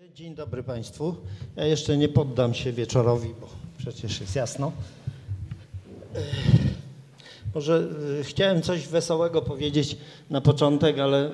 Dzień dobry Państwu. Ja jeszcze nie poddam się wieczorowi, bo przecież jest jasno. Może chciałem coś wesołego powiedzieć na początek, ale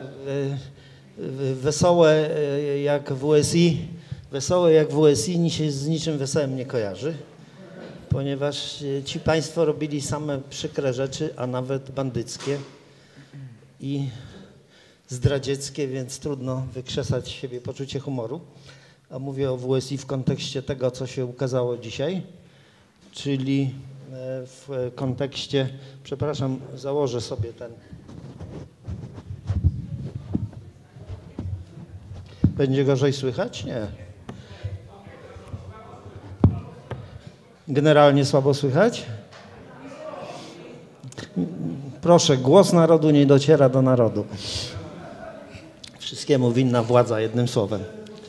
wesołe jak w WSI się z niczym wesołym nie kojarzy, ponieważ ci Państwo robili same przykre rzeczy, a nawet bandyckie i zdradzieckie, więc trudno wykrzesać z siebie poczucie humoru. A mówię o WSI w kontekście tego, co się ukazało dzisiaj, czyli w kontekście, przepraszam, założę sobie ten. Będzie gorzej słychać? Nie. Generalnie słabo słychać? Proszę, głos narodu nie dociera do narodu. Wszystkiemu winna władza, jednym słowem.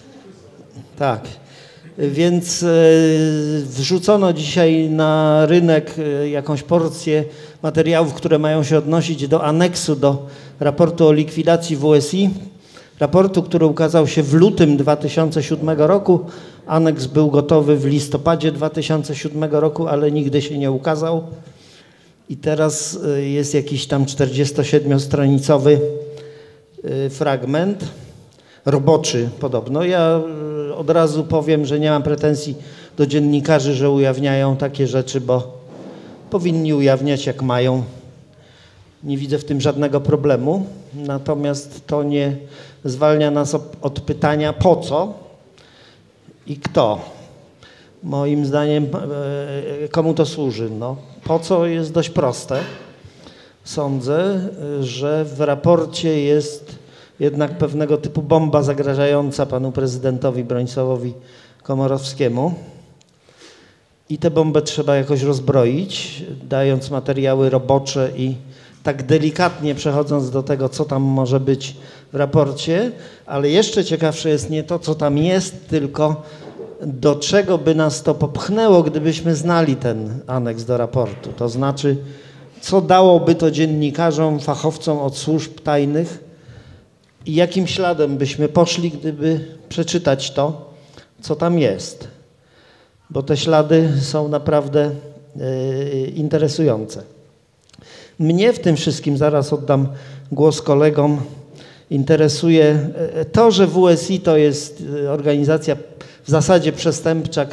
Tak, więc wrzucono dzisiaj na rynek jakąś porcję materiałów, które mają się odnosić do aneksu do raportu o likwidacji WSI. Raportu, który ukazał się w lutym 2007 roku. Aneks był gotowy w listopadzie 2007 roku, ale nigdy się nie ukazał. I teraz jest jakiś tam 47-stronicowy fragment, roboczy podobno. Ja od razu powiem, że nie mam pretensji do dziennikarzy, że ujawniają takie rzeczy, bo powinni ujawniać jak mają. Nie widzę w tym żadnego problemu. Natomiast to nie zwalnia nas od pytania po co i kto. Moim zdaniem komu to służy? No, po co jest dość proste. Sądzę, że w raporcie jest jednak pewnego typu bomba zagrażająca panu prezydentowi Bronisławowi Komorowskiemu i tę bombę trzeba jakoś rozbroić, dając materiały robocze i tak delikatnie przechodząc do tego, co tam może być w raporcie, ale jeszcze ciekawsze jest nie to, co tam jest, tylko do czego by nas to popchnęło, gdybyśmy znali ten aneks do raportu. To znaczy, co dałoby to dziennikarzom, fachowcom od służb tajnych i jakim śladem byśmy poszli, gdyby przeczytać to, co tam jest. Bo te ślady są naprawdę interesujące. Mnie w tym wszystkim, zaraz oddam głos kolegom, interesuje to, że WSI to jest organizacja w zasadzie przestępcza,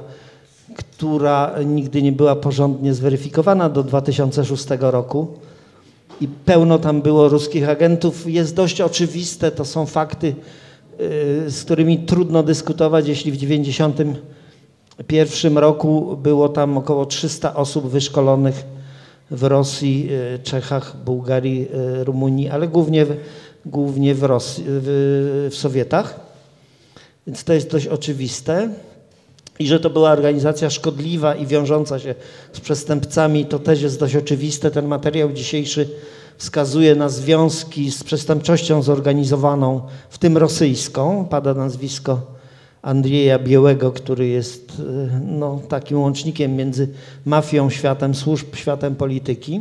która nigdy nie była porządnie zweryfikowana do 2006 roku i pełno tam było ruskich agentów. Jest dość oczywiste, to są fakty, z którymi trudno dyskutować, jeśli w 1991 roku było tam około 300 osób wyszkolonych w Rosji, Czechach, Bułgarii, Rumunii, ale głównie w Rosji, w Sowietach. Więc to jest dość oczywiste. I że to była organizacja szkodliwa i wiążąca się z przestępcami, to też jest dość oczywiste. Ten materiał dzisiejszy wskazuje na związki z przestępczością zorganizowaną, w tym rosyjską. Pada nazwisko Andrieja Białego, który jest no, takim łącznikiem między mafią, światem służb, światem polityki.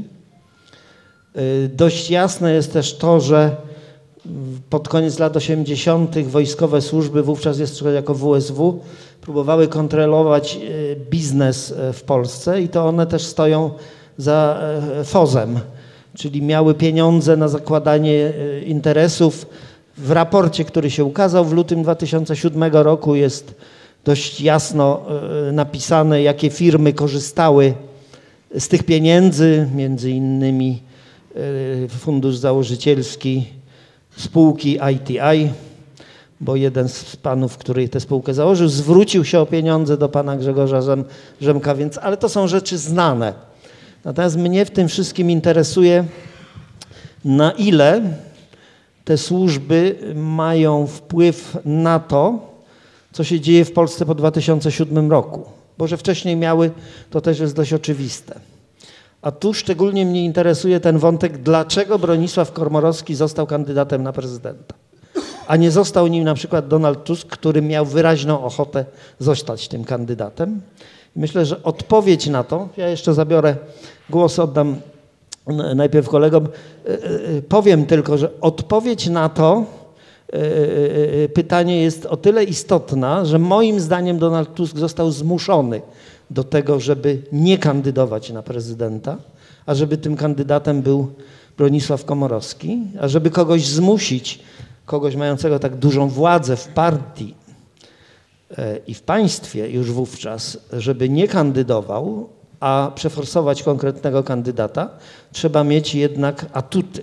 Dość jasne jest też to, że pod koniec lat 80. wojskowe służby, wówczas jeszcze jako WSW, próbowały kontrolować biznes w Polsce i to one też stoją za FOZ-em, czyli miały pieniądze na zakładanie interesów. W raporcie, który się ukazał w lutym 2007 roku jest dość jasno napisane, jakie firmy korzystały z tych pieniędzy, między innymi Fundusz Założycielski spółki ITI, bo jeden z panów, który tę spółkę założył, zwrócił się o pieniądze do pana Grzegorza Rzemka, więc, ale to są rzeczy znane. Natomiast mnie w tym wszystkim interesuje, na ile te służby mają wpływ na to, co się dzieje w Polsce po 2007 roku. Bo że wcześniej miały, to też jest dość oczywiste. A tu szczególnie mnie interesuje ten wątek, dlaczego Bronisław Komorowski został kandydatem na prezydenta, a nie został nim na przykład Donald Tusk, który miał wyraźną ochotę zostać tym kandydatem. Myślę, że odpowiedź na to, ja jeszcze zabiorę głos, oddam najpierw kolegom, powiem tylko, że odpowiedź na to pytanie jest o tyle istotna, że moim zdaniem Donald Tusk został zmuszony do tego, żeby nie kandydować na prezydenta, a żeby tym kandydatem był Bronisław Komorowski, a żeby kogoś zmusić, kogoś mającego tak dużą władzę w partii i w państwie już wówczas, żeby nie kandydował, a przeforsować konkretnego kandydata, trzeba mieć jednak atuty.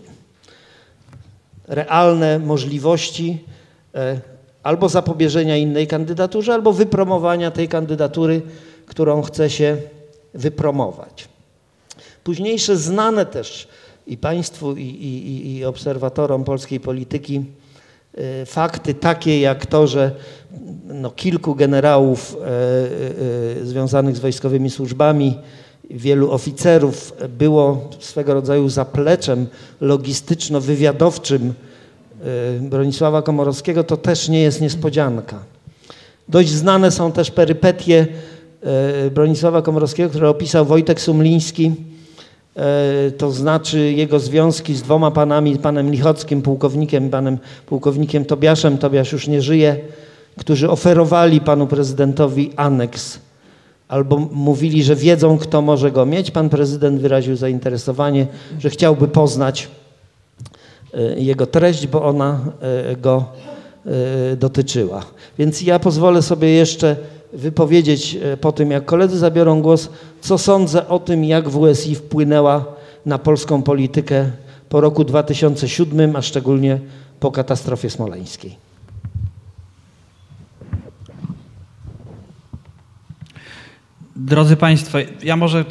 Realne możliwości albo zapobieżenia innej kandydaturze, albo wypromowania tej kandydatury, którą chce się wypromować. Późniejsze znane też i państwu, i obserwatorom polskiej polityki fakty takie jak to, że kilku generałów związanych z wojskowymi służbami, wielu oficerów było swego rodzaju zapleczem logistyczno-wywiadowczym Bronisława Komorowskiego, to też nie jest niespodzianka. Dość znane są też perypetie Bronisława Komorowskiego, które opisał Wojtek Sumliński, to znaczy jego związki z dwoma panami, panem Lichockim, pułkownikiem, panem pułkownikiem Tobiaszem, Tobiasz już nie żyje, którzy oferowali panu prezydentowi aneks albo mówili, że wiedzą, kto może go mieć. Pan prezydent wyraził zainteresowanie, że chciałby poznać jego treść, bo ona go dotyczyła. Więc ja pozwolę sobie jeszcze wypowiedzieć po tym, jak koledzy zabiorą głos, co sądzę o tym, jak WSI wpłynęła na polską politykę po roku 2007, a szczególnie po katastrofie smoleńskiej. Drodzy Państwo, ja może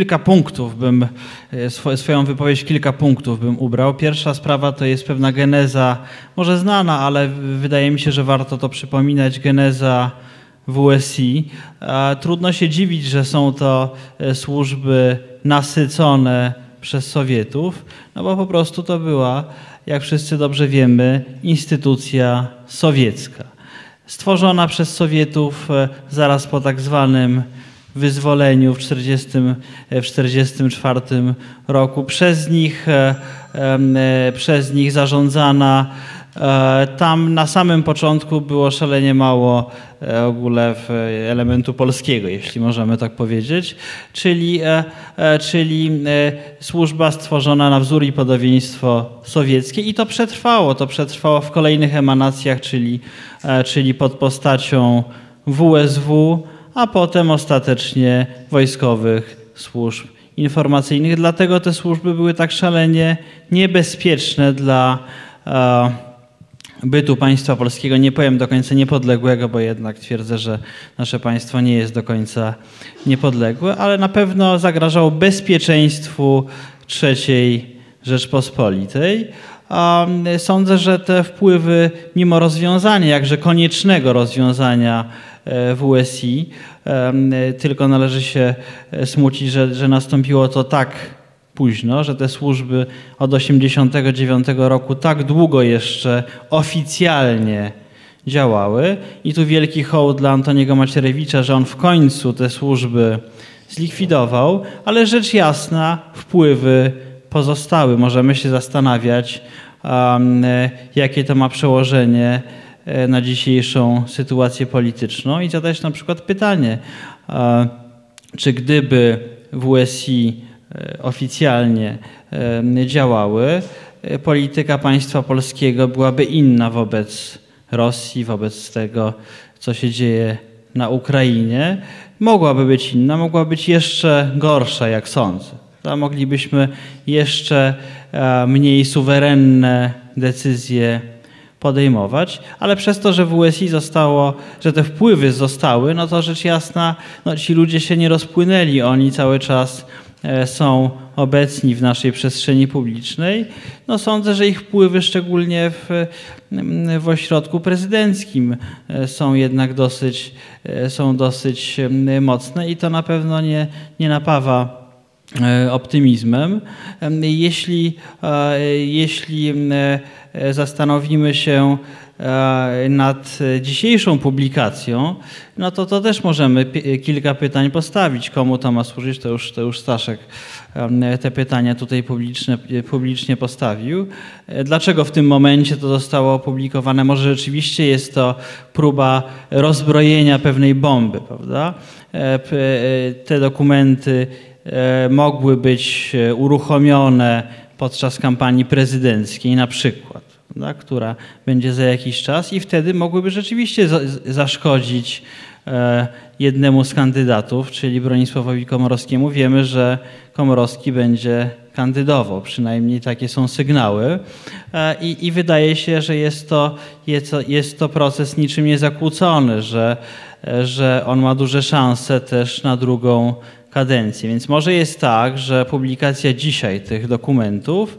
swoją wypowiedź kilka punktów bym ubrał. Pierwsza sprawa to jest pewna geneza, może znana, ale wydaje mi się, że warto to przypominać, geneza WSI. Trudno się dziwić, że są to służby nasycone przez Sowietów, no bo po prostu to była, jak wszyscy dobrze wiemy, instytucja sowiecka. Stworzona przez Sowietów zaraz po tak zwanym wyzwoleniu w 1944 roku, przez nich zarządzana. Tam na samym początku było szalenie mało w ogóle elementu polskiego, jeśli możemy tak powiedzieć, czyli służba stworzona na wzór i podobieństwo sowieckie i to przetrwało w kolejnych emanacjach, czyli pod postacią WSW, a potem ostatecznie wojskowych służb informacyjnych. Dlatego te służby były tak szalenie niebezpieczne dla bytu państwa polskiego. Nie powiem do końca niepodległego, bo jednak twierdzę, że nasze państwo nie jest do końca niepodległe, ale na pewno zagrażało bezpieczeństwu III Rzeczpospolitej. Sądzę, że te wpływy, mimo rozwiązania, jakże koniecznego rozwiązania WSI, tylko należy się smucić, że nastąpiło to tak późno, że te służby od 1989 roku tak długo jeszcze oficjalnie działały. I tu wielki hołd dla Antoniego Macierewicza, że on w końcu te służby zlikwidował, ale rzecz jasna wpływy pozostały. Możemy się zastanawiać, jakie to ma przełożenie na dzisiejszą sytuację polityczną i zadać na przykład pytanie, czy gdyby WSI oficjalnie działały, polityka państwa polskiego byłaby inna wobec Rosji, wobec tego, co się dzieje na Ukrainie. Mogłaby być inna, mogła być jeszcze gorsza, jak sądzę. Moglibyśmy jeszcze mniej suwerenne decyzje podejmować, ale przez to, że WSI zostało, że te wpływy zostały, no to rzecz jasna, ci ludzie się nie rozpłynęli, oni cały czas są obecni w naszej przestrzeni publicznej. Sądzę, że ich wpływy, szczególnie w ośrodku prezydenckim, są jednak dosyć mocne i to na pewno nie napawa optymizmem. Jeśli zastanowimy się nad dzisiejszą publikacją, no to też możemy kilka pytań postawić. Komu to ma służyć, to już Staszek te pytania tutaj publicznie postawił. Dlaczego w tym momencie to zostało opublikowane? Może rzeczywiście jest to próba rozbrojenia pewnej bomby, prawda? Te dokumenty mogły być uruchomione podczas kampanii prezydenckiej na przykład, która będzie za jakiś czas i wtedy mogłyby rzeczywiście zaszkodzić jednemu z kandydatów, czyli Bronisławowi Komorowskiemu. Wiemy, że Komorowski będzie kandydował, przynajmniej takie są sygnały i wydaje się, że jest to proces niczym niezakłócony, że on ma duże szanse też na drugą kadencję. Więc może jest tak, że publikacja dzisiaj tych dokumentów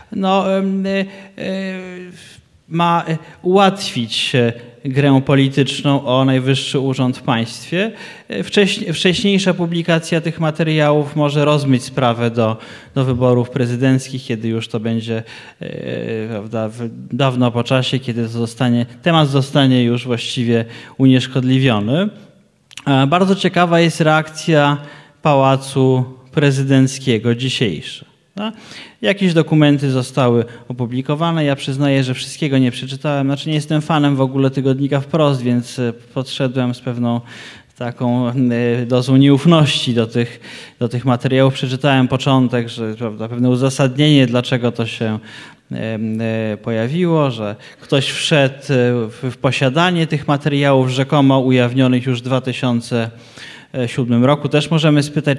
ma ułatwić grę polityczną o najwyższy urząd w państwie. Wcześniejsza publikacja tych materiałów może rozmyć sprawę do wyborów prezydenckich, kiedy już to będzie, prawda, dawno po czasie, kiedy temat zostanie już właściwie unieszkodliwiony. Bardzo ciekawa jest reakcja Pałacu Prezydenckiego dzisiejsza. Jakieś dokumenty zostały opublikowane. Ja przyznaję, że wszystkiego nie przeczytałem. Znaczy nie jestem fanem w ogóle tygodnika Wprost, więc podszedłem z pewną taką dozą nieufności do tych materiałów. Przeczytałem początek, że prawda, pewne uzasadnienie, dlaczego to się pojawiło, że ktoś wszedł w posiadanie tych materiałów rzekomo ujawnionych już w 2007 roku. Też możemy spytać,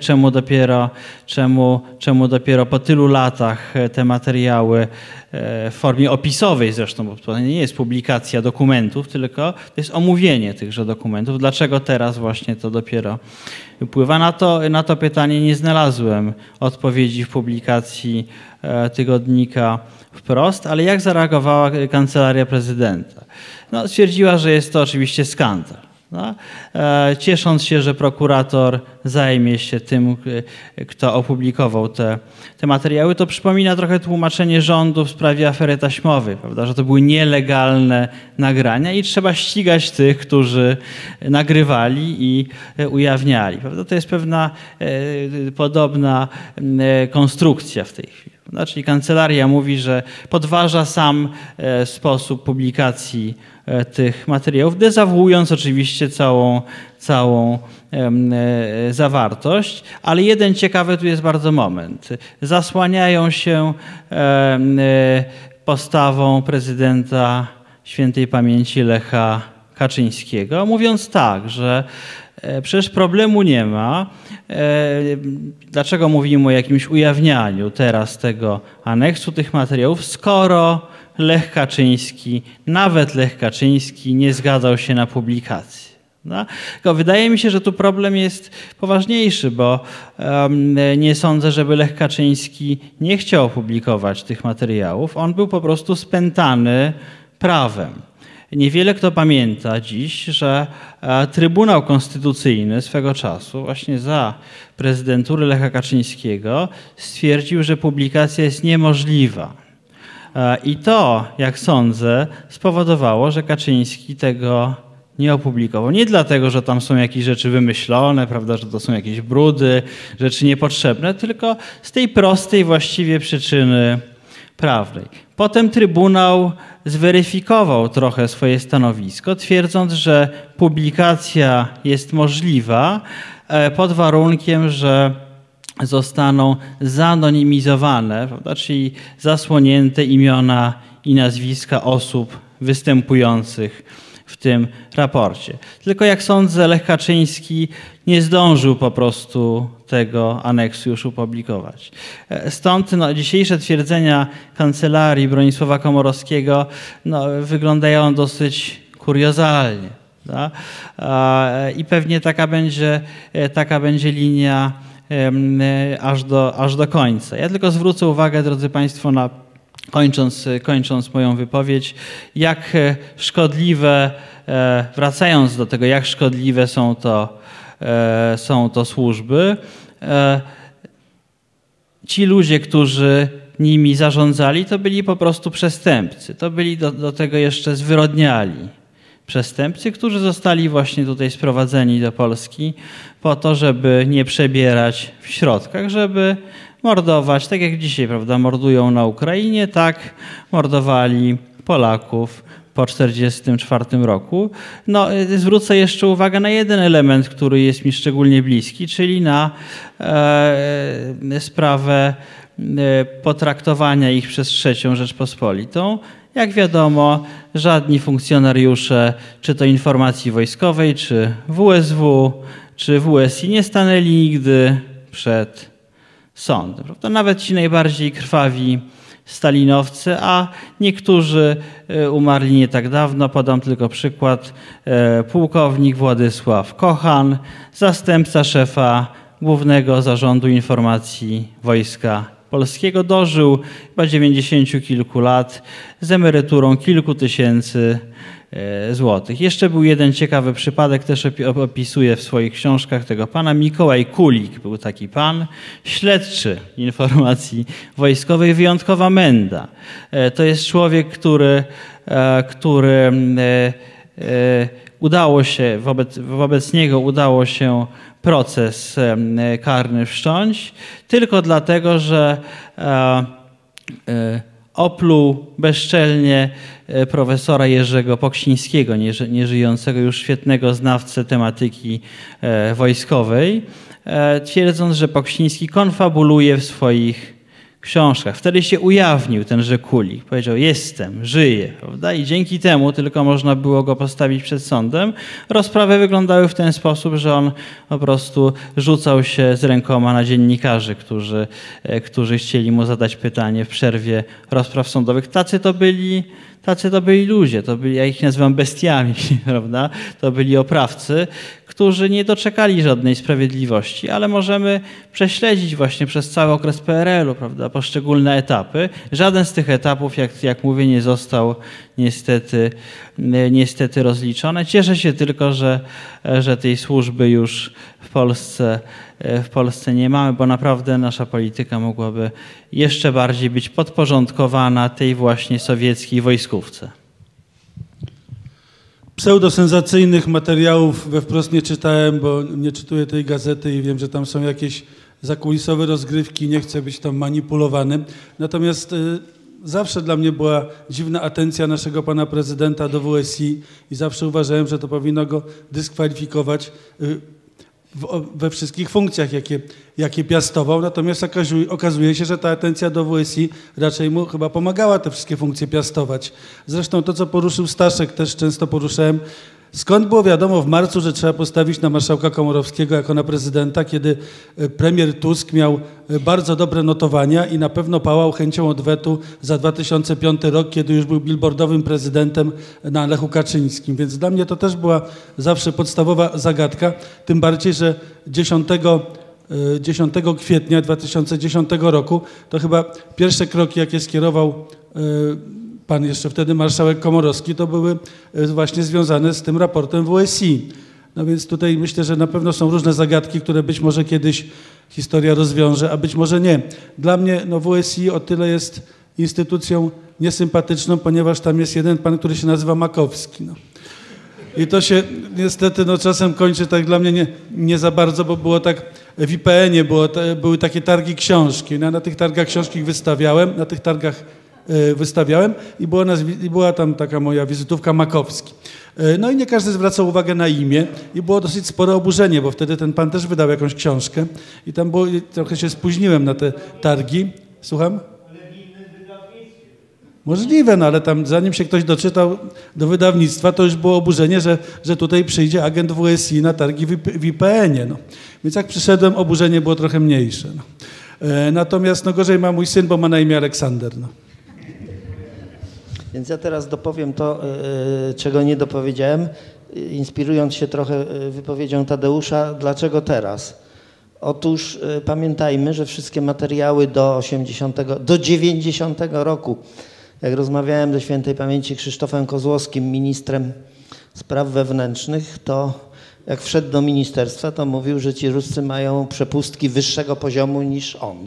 czemu dopiero po tylu latach te materiały w formie opisowej zresztą, bo to nie jest publikacja dokumentów, tylko to jest omówienie tychże dokumentów. Dlaczego teraz właśnie to dopiero wpływa? Na to pytanie nie znalazłem odpowiedzi w publikacji tygodnika Wprost, ale jak zareagowała Kancelaria Prezydenta? Stwierdziła, że jest to oczywiście skandal. Ciesząc się, że prokurator zajmie się tym, kto opublikował te materiały, to przypomina trochę tłumaczenie rządu w sprawie afery taśmowej, prawda? Że to były nielegalne nagrania i trzeba ścigać tych, którzy nagrywali i ujawniali. Prawda? To jest pewna podobna konstrukcja w tej chwili. Czyli kancelaria mówi, że podważa sam sposób publikacji tych materiałów, dezawuując oczywiście całą zawartość, ale jeden ciekawy tu jest bardzo moment. Zasłaniają się postawą prezydenta świętej pamięci Lecha Kaczyńskiego, mówiąc tak, że przecież problemu nie ma. Dlaczego mówimy o jakimś ujawnianiu teraz tego aneksu, tych materiałów, skoro nawet Lech Kaczyński nie zgadzał się na publikację. Tylko wydaje mi się, że tu problem jest poważniejszy, bo nie sądzę, żeby Lech Kaczyński nie chciał opublikować tych materiałów. On był po prostu spętany prawem. Niewiele kto pamięta dziś, że Trybunał Konstytucyjny swego czasu właśnie za prezydentury Lecha Kaczyńskiego stwierdził, że publikacja jest niemożliwa. I to, jak sądzę, spowodowało, że Kaczyński tego nie opublikował. Nie dlatego, że tam są jakieś rzeczy wymyślone, prawda, że to są jakieś brudy, rzeczy niepotrzebne, tylko z tej prostej właściwie przyczyny prawnej. Potem Trybunał zweryfikował trochę swoje stanowisko, twierdząc, że publikacja jest możliwa pod warunkiem, że zostaną zanonimizowane, prawda, czyli zasłonięte imiona i nazwiska osób występujących w tym raporcie. Tylko jak sądzę, Lech Kaczyński nie zdążył po prostu tego aneksu już opublikować. Stąd dzisiejsze twierdzenia kancelarii Bronisława Komorowskiego wyglądają dosyć kuriozalnie. Da? I pewnie taka będzie linia aż do końca. Ja tylko zwrócę uwagę, drodzy Państwo, kończąc moją wypowiedź, jak szkodliwe, wracając do tego, jak szkodliwe są to służby. ci ludzie, którzy nimi zarządzali, to byli po prostu przestępcy. To byli do tego jeszcze zwyrodniali przestępcy, którzy zostali właśnie tutaj sprowadzeni do Polski po to, żeby nie przebierać w środkach, żeby mordować, tak jak dzisiaj, prawda, mordują na Ukrainie, tak mordowali Polaków po 1944 roku. No, zwrócę jeszcze uwagę na jeden element, który jest mi szczególnie bliski, czyli na sprawę potraktowania ich przez III Rzeczpospolitą. Jak wiadomo, żadni funkcjonariusze, czy to informacji wojskowej, czy WSW, czy WSI nie stanęli nigdy przed sądem. Prawda? Nawet ci najbardziej krwawi stalinowcy, a niektórzy umarli nie tak dawno. Podam tylko przykład. Pułkownik Władysław Kochan, zastępca szefa Głównego Zarządu Informacji Wojska Polskiego, dożył chyba 90 kilku lat z emeryturą kilku tysięcy złotych. Jeszcze był jeden ciekawy przypadek, też opisuję w swoich książkach tego pana. Mikołaj Kulik był taki pan, śledczy informacji wojskowej, wyjątkowa menda. To jest człowiek, który udało się, wobec niego udało się proces karny wszcząć tylko dlatego, że opluł bezczelnie profesora Jerzego Poksińskiego, nieżyjącego już świetnego znawcę tematyki wojskowej, twierdząc, że Poksiński konfabuluje w swoich książkach. Wtedy się ujawnił tenże Kulik. Powiedział: jestem, żyję. Prawda? I dzięki temu tylko można było go postawić przed sądem. Rozprawy wyglądały w ten sposób, że on po prostu rzucał się z rękoma na dziennikarzy, którzy chcieli mu zadać pytanie w przerwie rozpraw sądowych. Tacy to byli ludzie, ja ich nazywam bestiami, prawda? To byli oprawcy, którzy nie doczekali żadnej sprawiedliwości, ale możemy prześledzić właśnie przez cały okres PRL-u, prawda, poszczególne etapy. Żaden z tych etapów, jak mówię, nie został niestety rozliczony. Cieszę się tylko, że tej służby już w Polsce nie mamy, bo naprawdę nasza polityka mogłaby jeszcze bardziej być podporządkowana tej właśnie sowieckiej wojskówce. Pseudosensacyjnych materiałów we Wprost nie czytałem, bo nie czytuję tej gazety i wiem, że tam są jakieś zakulisowe rozgrywki, nie chcę być tam manipulowany. Natomiast zawsze dla mnie była dziwna atencja naszego pana prezydenta do WSI i zawsze uważałem, że to powinno go dyskwalifikować we wszystkich funkcjach, jakie piastował. Natomiast okazuje się, że ta atencja do WSI raczej mu chyba pomagała te wszystkie funkcje piastować. Zresztą to, co poruszył Staszek, też często poruszałem. Skąd było wiadomo w marcu, że trzeba postawić na marszałka Komorowskiego jako na prezydenta, kiedy premier Tusk miał bardzo dobre notowania i na pewno pałał chęcią odwetu za 2005 rok, kiedy już był billboardowym prezydentem na Lechu Kaczyńskim. Więc dla mnie to też była zawsze podstawowa zagadka, tym bardziej, że 10 kwietnia 2010 roku to chyba pierwsze kroki, jakie skierował pan jeszcze wtedy marszałek Komorowski, to były właśnie związane z tym raportem WSI. No więc tutaj myślę, że na pewno są różne zagadki, które być może kiedyś historia rozwiąże, a być może nie. Dla mnie WSI o tyle jest instytucją niesympatyczną, ponieważ tam jest jeden pan, który się nazywa Makowski. I to się niestety czasem kończy tak dla mnie nie za bardzo, bo było tak w IPN-ie, były takie targi książki. No, na tych targach książki wystawiałem i była tam taka moja wizytówka Makowski. No i nie każdy zwracał uwagę na imię i było dosyć spore oburzenie, bo wtedy ten pan też wydał jakąś książkę i tam trochę się spóźniłem na te targi. Słucham? Możliwe, ale tam zanim się ktoś doczytał do wydawnictwa, to już było oburzenie, że tutaj przyjdzie agent WSI na targi w IPN-ie. Więc jak przyszedłem, oburzenie było trochę mniejsze. Natomiast gorzej ma mój syn, bo ma na imię Aleksander. Więc ja teraz dopowiem to, czego nie dopowiedziałem, inspirując się trochę wypowiedzią Tadeusza, dlaczego teraz. Otóż pamiętajmy, że wszystkie materiały do 90 roku, jak rozmawiałem ze świętej pamięci Krzysztofem Kozłowskim, ministrem spraw wewnętrznych, to jak wszedł do ministerstwa, to mówił, że ci Ruscy mają przepustki wyższego poziomu niż on.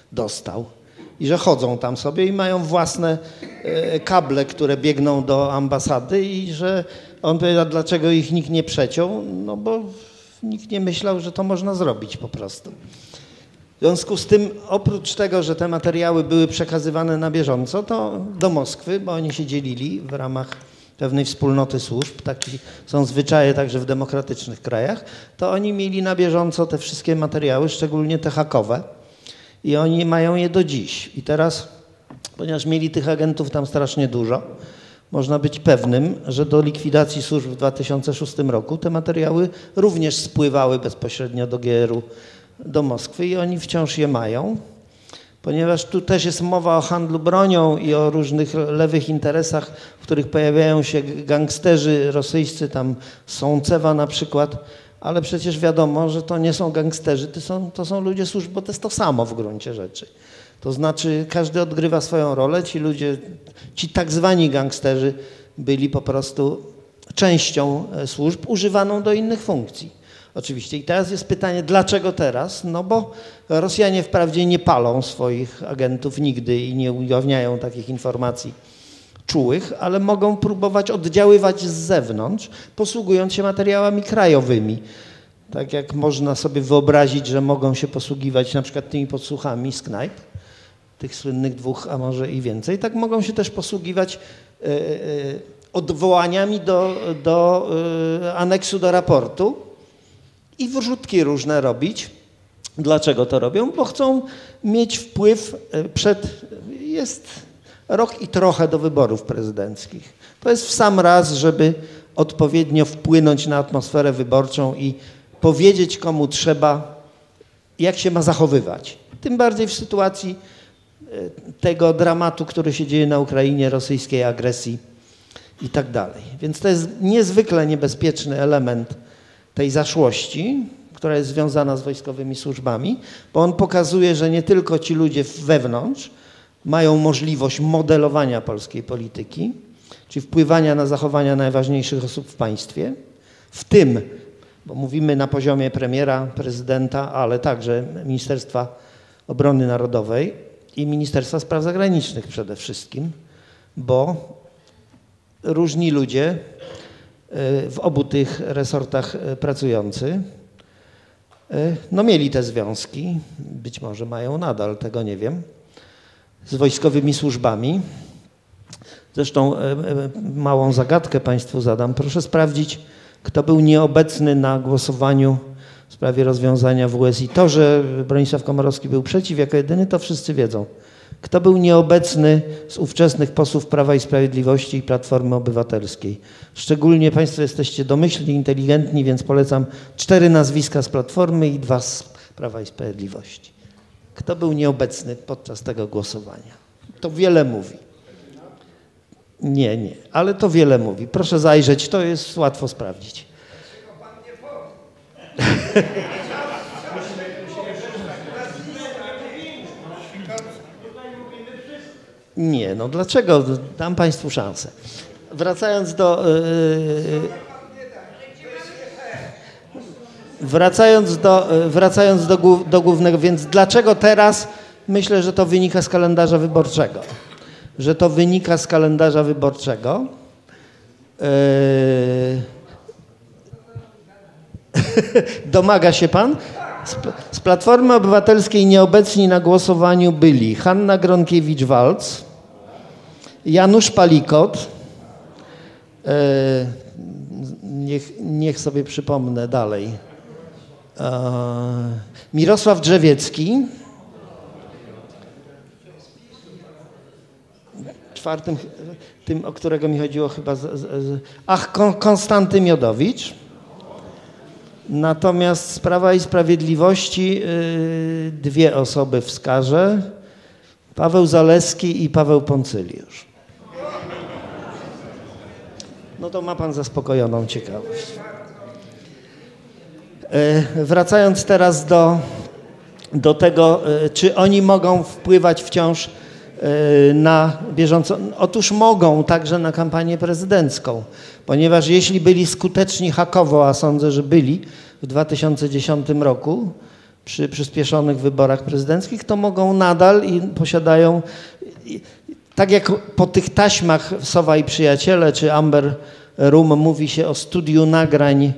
dostał. I że chodzą tam sobie i mają własne kable, które biegną do ambasady i że on powiedział, dlaczego ich nikt nie przeciął, no bo nikt nie myślał, że to można zrobić po prostu. W związku z tym, oprócz tego, że te materiały były przekazywane na bieżąco, to do Moskwy, bo oni się dzielili w ramach pewnej wspólnoty służb, takie są zwyczaje także w demokratycznych krajach, to oni mieli na bieżąco te wszystkie materiały, szczególnie te hakowe i oni mają je do dziś. I teraz, ponieważ mieli tych agentów tam strasznie dużo, można być pewnym, że do likwidacji służb w 2006 roku te materiały również spływały bezpośrednio do GRU, do Moskwy i oni wciąż je mają, ponieważ tu też jest mowa o handlu bronią i o różnych lewych interesach, w których pojawiają się gangsterzy rosyjscy, tam Sącewa na przykład, ale przecież wiadomo, że to nie są gangsterzy, to są ludzie służb, bo to jest to samo w gruncie rzeczy. To znaczy każdy odgrywa swoją rolę, ci ludzie, ci tak zwani gangsterzy byli po prostu częścią służb używaną do innych funkcji. Oczywiście. I teraz jest pytanie, dlaczego teraz? No bo Rosjanie wprawdzie nie palą swoich agentów nigdy i nie ujawniają takich informacji czułych, ale mogą próbować oddziaływać z zewnątrz, posługując się materiałami krajowymi. Tak jak można sobie wyobrazić, że mogą się posługiwać na przykład tymi podsłuchami z knajp, tych słynnych 2, a może i więcej, tak mogą się też posługiwać odwołaniami do aneksu do raportu i wrzutki różne robić. Dlaczego to robią? Bo chcą mieć wpływ jest rok i trochę do wyborów prezydenckich. To jest w sam raz, żeby odpowiednio wpłynąć na atmosferę wyborczą i powiedzieć, komu trzeba, jak się ma zachowywać. Tym bardziej w sytuacji tego dramatu, który się dzieje na Ukrainie, rosyjskiej agresji i tak dalej. Więc to jest niezwykle niebezpieczny element tej zaszłości, która jest związana z wojskowymi służbami, bo on pokazuje, że nie tylko ci ludzie wewnątrz mają możliwość modelowania polskiej polityki, czyli wpływania na zachowania najważniejszych osób w państwie, w tym, bo mówimy na poziomie premiera, prezydenta, ale także Ministerstwa Obrony Narodowej i Ministerstwa Spraw Zagranicznych przede wszystkim, bo różni ludzie w obu tych resortach pracujący no mieli te związki, być może mają nadal, tego nie wiem, z wojskowymi służbami. Zresztą małą zagadkę Państwu zadam. Proszę sprawdzić, kto był nieobecny na głosowaniu w sprawie rozwiązania WSI. To, że Bronisław Komorowski był przeciw jako jedyny, to wszyscy wiedzą. Kto był nieobecny z ówczesnych posłów Prawa i Sprawiedliwości i Platformy Obywatelskiej? Szczególnie Państwo jesteście domyślni, inteligentni, więc polecam 4 nazwiska z Platformy i 2 z Prawa i Sprawiedliwości. Kto był nieobecny podczas tego głosowania? To wiele mówi. Nie, ale to wiele mówi. Proszę zajrzeć, to jest łatwo sprawdzić. Nie, no dlaczego? Dam Państwu szansę. Wracając do głównego, więc dlaczego teraz? Myślę, że to wynika z kalendarza wyborczego. Domaga się pan? Z Platformy Obywatelskiej nieobecni na głosowaniu byli Hanna Gronkiewicz-Waltz, Janusz Palikot, niech sobie przypomnę dalej, Mirosław Drzewiecki, czwartym, tym, o którego mi chodziło chyba, Konstanty Miodowicz. Natomiast z Prawa i Sprawiedliwości 2 osoby wskażę, Paweł Zalewski i Paweł Poncyliusz. No to ma pan zaspokojoną ciekawość. Wracając teraz do tego, czy oni mogą wpływać wciąż na bieżąco. Otóż mogą także na kampanię prezydencką, ponieważ jeśli byli skuteczni hakowo, a sądzę, że byli w 2010 roku, przy przyspieszonych wyborach prezydenckich, to mogą nadal i posiadają, tak jak po tych taśmach Sowa i Przyjaciele czy Amber Room mówi się o studiu nagrań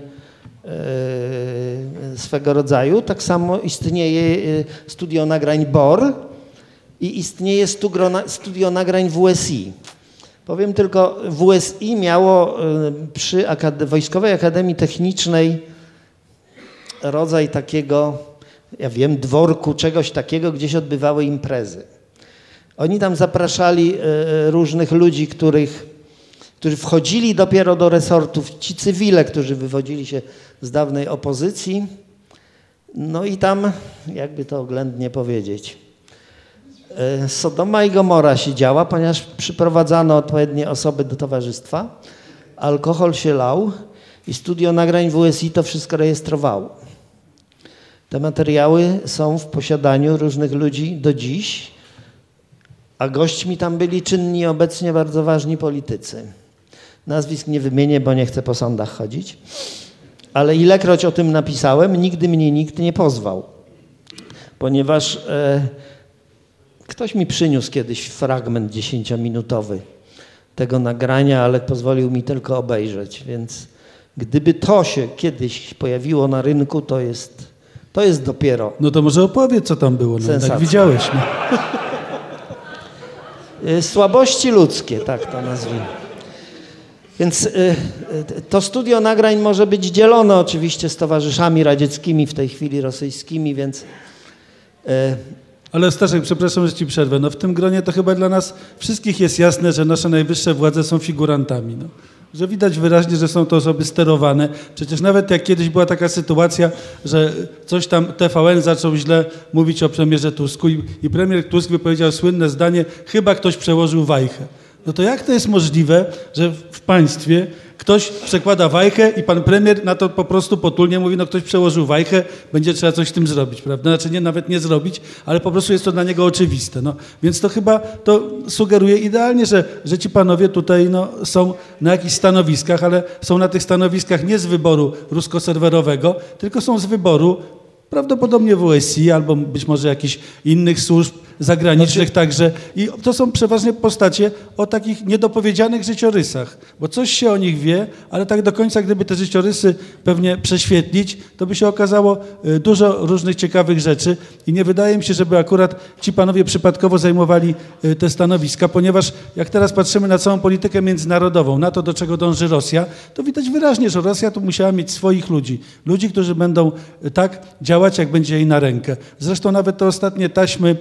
swego rodzaju, tak samo istnieje studio nagrań BOR i istnieje studio nagrań WSI. Powiem tylko, WSI miało przy Wojskowej Akademii Technicznej rodzaj takiego, ja wiem, dworku, czegoś takiego, gdzie się odbywały imprezy. Oni tam zapraszali różnych ludzi, którzy wchodzili dopiero do resortów, ci cywile, którzy wywodzili się z dawnej opozycji. No i tam, jakby to oględnie powiedzieć, Sodoma i Gomora się działa, ponieważ przyprowadzano odpowiednie osoby do towarzystwa, alkohol się lał i studio nagrań WSI to wszystko rejestrowało. Te materiały są w posiadaniu różnych ludzi do dziś, a gośćmi tam byli czynni obecnie bardzo ważni politycy. Nazwisk nie wymienię, bo nie chcę po sądach chodzić, ale ilekroć o tym napisałem, nigdy mnie nikt nie pozwał, ponieważ ktoś mi przyniósł kiedyś fragment 10-minutowy tego nagrania, ale pozwolił mi tylko obejrzeć, więc gdyby to się kiedyś pojawiło na rynku, to jest dopiero No to może opowiedz, co tam było, no, jak widziałeś. No. Słabości ludzkie, tak to nazwijmy. Więc to studio nagrań może być dzielone oczywiście z towarzyszami radzieckimi, w tej chwili rosyjskimi, więc... Ale Staszek, przepraszam, że ci przerwę. No w tym gronie to chyba dla nas wszystkich jest jasne, że nasze najwyższe władze są figurantami. No. Że widać wyraźnie, że są to osoby sterowane. Przecież nawet jak kiedyś była taka sytuacja, że coś tam TVN zaczął źle mówić o premierze Tusku i premier Tusk wypowiedział słynne zdanie, chyba ktoś przełożył wajchę. No to jak to jest możliwe, że w państwie ktoś przekłada wajchę i pan premier na to po prostu potulnie mówi, no ktoś przełożył wajchę, będzie trzeba coś z tym zrobić, prawda? Znaczy nie, nawet nie zrobić, ale po prostu jest to dla niego oczywiste. No. Więc to chyba to sugeruje idealnie, że ci panowie tutaj no, są na jakichś stanowiskach, ale są na tych stanowiskach nie z wyboru ruskoserwerowego, tylko są z wyboru prawdopodobnie WSI albo być może jakichś innych służb zagranicznych także. I to są przeważnie postacie o takich niedopowiedzianych życiorysach, bo coś się o nich wie, ale tak do końca, gdyby te życiorysy pewnie prześwietlić, to by się okazało dużo różnych ciekawych rzeczy i nie wydaje mi się, żeby akurat ci panowie przypadkowo zajmowali te stanowiska, ponieważ jak teraz patrzymy na całą politykę międzynarodową, na to, do czego dąży Rosja, to widać wyraźnie, że Rosja tu musiała mieć swoich ludzi. Ludzi, którzy będą tak działać, jak będzie jej na rękę. Zresztą nawet te ostatnie taśmy,